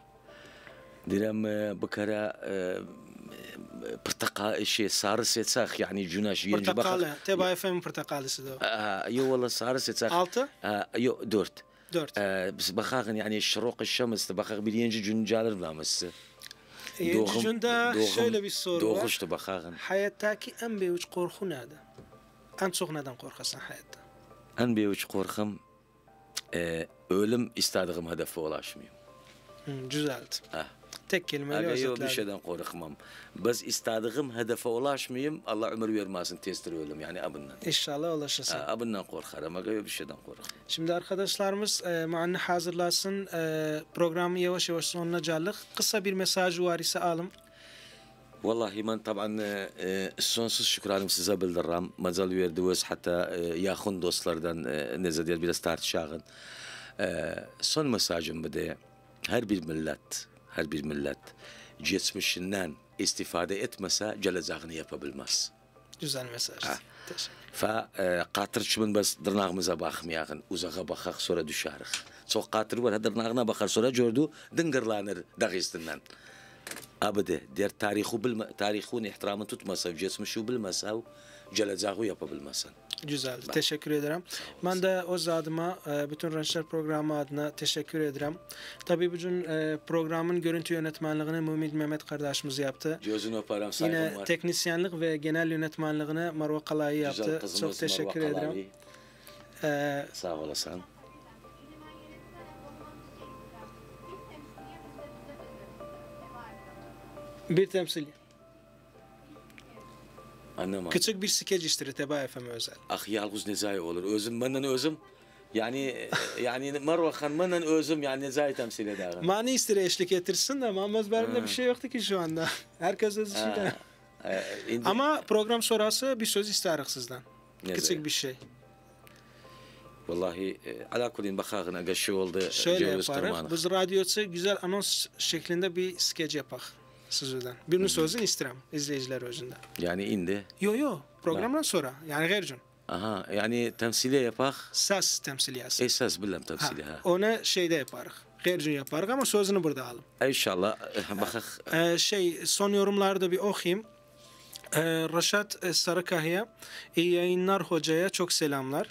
S2: Direm bu kara portakal şey sarı seçak yani cunaş yenge bakak.
S1: Portakalı. Teba efendim portakalısı da.
S2: Yo valla sarı seçak.
S1: Altı?
S2: Yo dört.
S1: Dört.
S2: Biz bakakın yani şirok şems bakak bir yenge cuncalar bulamaz.
S1: Yenge cunda şöyle bir soru var.
S2: Doğuştu bakakın.
S1: Hayattaki en büyük korku nedir? En çok neden korkarsın hayatta?
S2: En büyük korkum ölüm istediğim hedefe ulaşmayayım.
S1: Güzeldi. Tek kelimeyle
S2: özetlerdim. Aga yok bir şeyden korkmam. Biz istediğim hedefe ulaşmayayım. Allah ömür vermesin testir ölüm yani abından.
S1: İnşallah ulaşırsın.
S2: Abından korkarım. Aga yok bir şeyden korkmam.
S1: Şimdi arkadaşlarımız e, maanni hazırlasın. E, programı yavaş yavaş sonuna geldik. Kısa bir mesaj var ise alın.
S2: Vallahi ben taban e, sonsuz şükranım size bildirəm. Macal verdiniz hatta e, yakın dostlardan e, nezadiyet biraz tartışağın. E, son mesajım bu da her bir millet, her bir millet geçmişinden istifade etmese geleceğini yapabilmez.
S1: Güzel mesaj. Teşekkür.
S2: Fa e, katırçımın bas dırnağımıza bakmayağın, uzağa bakak sonra düşeriz. Çok katır var, dırnağına bakar sonra gördü, dıngırlanır dağıstından. Abide, diğer tarihi bilme, tarihun ihtiramını tutmasa, geçmişi bilmese, geleceği yapabilmesen.
S1: Güzel, ben. Teşekkür ederim. Ben de o adıma, bütün Ranchlar programı adına teşekkür ederim. Tabii bugün programın görüntü yönetmenliğini Mümid Mehmet kardeşimiz yaptı.
S2: Gözünü öperim, saygım var.
S1: Yine teknisyenlik ve genel yönetmenliğini Marwa Kalayı yaptı. Çok teşekkür ederim.
S2: Ee, Sağ olasın.
S1: Bir temsil.
S2: Anlamadım.
S1: Küçük bir skeç işleri Teba F M özel.
S2: Ah yalnız nezai olur. Özüm benden özüm. Yani yani Marwa Khan benden özüm yani nezai temsil eder.
S1: Mani istire eşlik etirsin de ama ezberimde bir şey yoktu ki şu anda. Herkes öz şeyde. Ama program sonrası bir söz isteriz sizden. Küçük bir şey.
S2: Vallahi ala kulin bakağın aga şey oldu.
S1: Şöyle yaparız. Biz radyosu güzel anons şeklinde bir skeç yapak. Sizden. Birinin sözünü isterim izleyiciler özünden.
S2: Yani indi.
S1: Yo yo programdan sonra yani gayr gün.
S2: Aha yani temsiliye yapak.
S1: Ses temsiliyası.
S2: E ses bilmem temsiliye. Ha.
S1: Onu şeyde yaparız. Gayr gün yaparız ama sözünü burada alalım.
S2: İnşallah bakak.
S1: Ee, şey son yorumlarda bir okuyayım. Ee, Reşat Sarıkaya iyi yayınlar hocaya çok selamlar.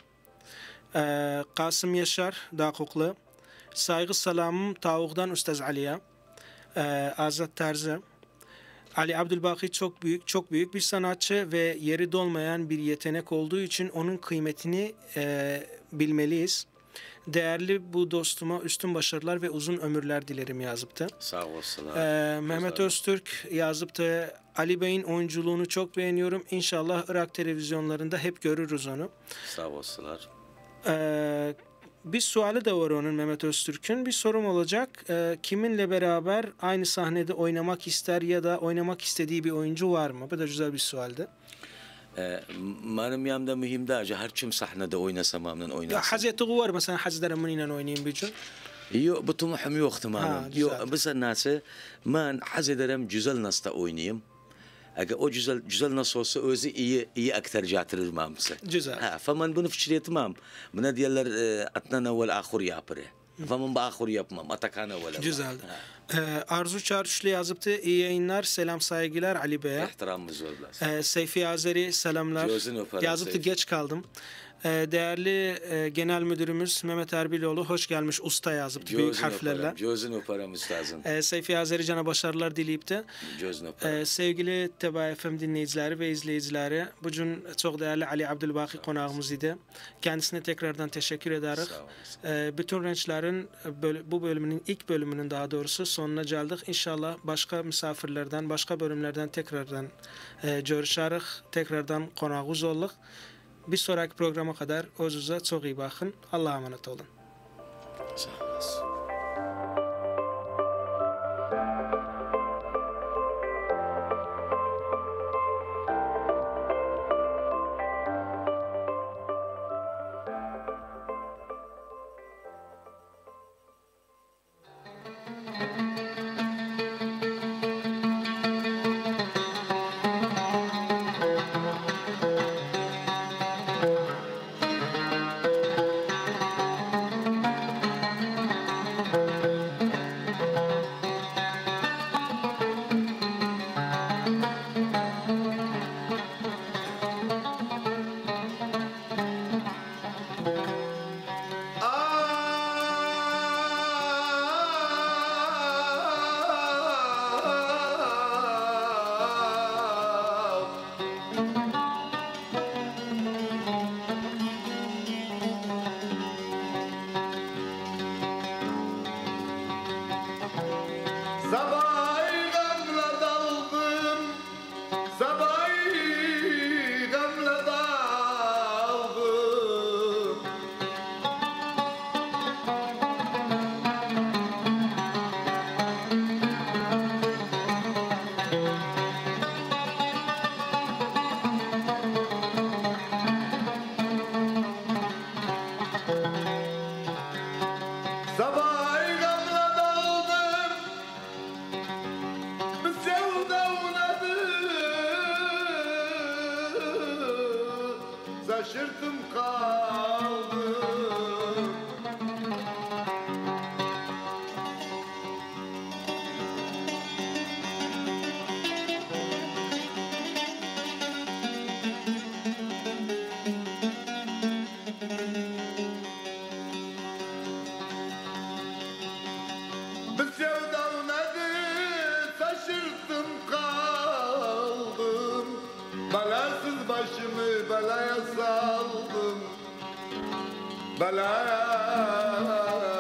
S1: Ee, Kasım Yaşar Dakuklu. Saygı salamım Tavuk'dan Ustaz Ali'ye. Ee, Azat Terzi. Ali Abdülbaki çok büyük, çok büyük bir sanatçı ve yeri dolmayan bir yetenek olduğu için onun kıymetini e, bilmeliyiz. Değerli bu dostuma üstün başarılar ve uzun ömürler dilerim yazıptı.
S2: Sağ olsun.
S1: Ee, Mehmet Öztürk yazıptı. Ali Bey'in oyunculuğunu çok beğeniyorum. İnşallah Irak televizyonlarında hep görürüz onu.
S2: Sağ olsunlar.
S1: Ee, bir suali de var onun Mehmet Öztürk'ün. Bir sorum olacak. Ee, kiminle beraber aynı sahnede oynamak ister ya da oynamak istediği bir oyuncu var mı? Bu da güzel bir sualdi.
S2: Ee, benim yanımda mühim değil. Her kim sahnede oynasam memnun oynasam.
S1: Ya hazreti var mesela hazreti منين oynayayım bir gün.
S2: Yok bu طموحum yok tamamen. Yok biz nası ben haz ederim güzel nasıl oynayayım. Eğer o güzel güzel nasıl olsa özü iyi iyi aktar getirir mamsa.
S1: Güzel.
S2: Ha, faman bunu fikri tamam. Buna diyorlar atnana vel ahir yapır. Faman bu ahir yapmam. Atakana vel.
S1: Güzel. Ee, Arzu Çarşılı yazıptı. İyi yayınlar, selam saygılar Ali Bey'e.
S2: İhtiramımız var biraz.
S1: Ee, Seyfi Azeri selamlar. Yazıptı geç kaldım. Ee, değerli e, Genel Müdürümüz Mehmet Erbiloğlu hoş gelmiş usta yazıptı büyük harflerle.
S2: Gözün öperim üstazın.
S1: Ee, Seyfi Azeri cana başarılar dileyipti.
S2: Gözün öperim.
S1: Ee, sevgili Teba F M dinleyicileri ve izleyicileri bugün çok değerli Ali Abdülbaki konağımız idi. Kendisine tekrardan teşekkür ederiz. Ee, bütün Ranchlar'ın bu bölümünün ilk bölümünün daha doğrusu sonuna geldik. İnşallah başka misafirlerden, başka bölümlerden tekrardan e, görüşürüz. Tekrardan konağımız olduk. Bir sonraki programa kadar özünüze çok iyi bakın. Allah'a emanet olun.
S2: Sağ olasın.
S6: şaşırdım kaldım. Bir sevda nedir şaşırdım kaldım. Belasız başımı belaya saldım. Belaya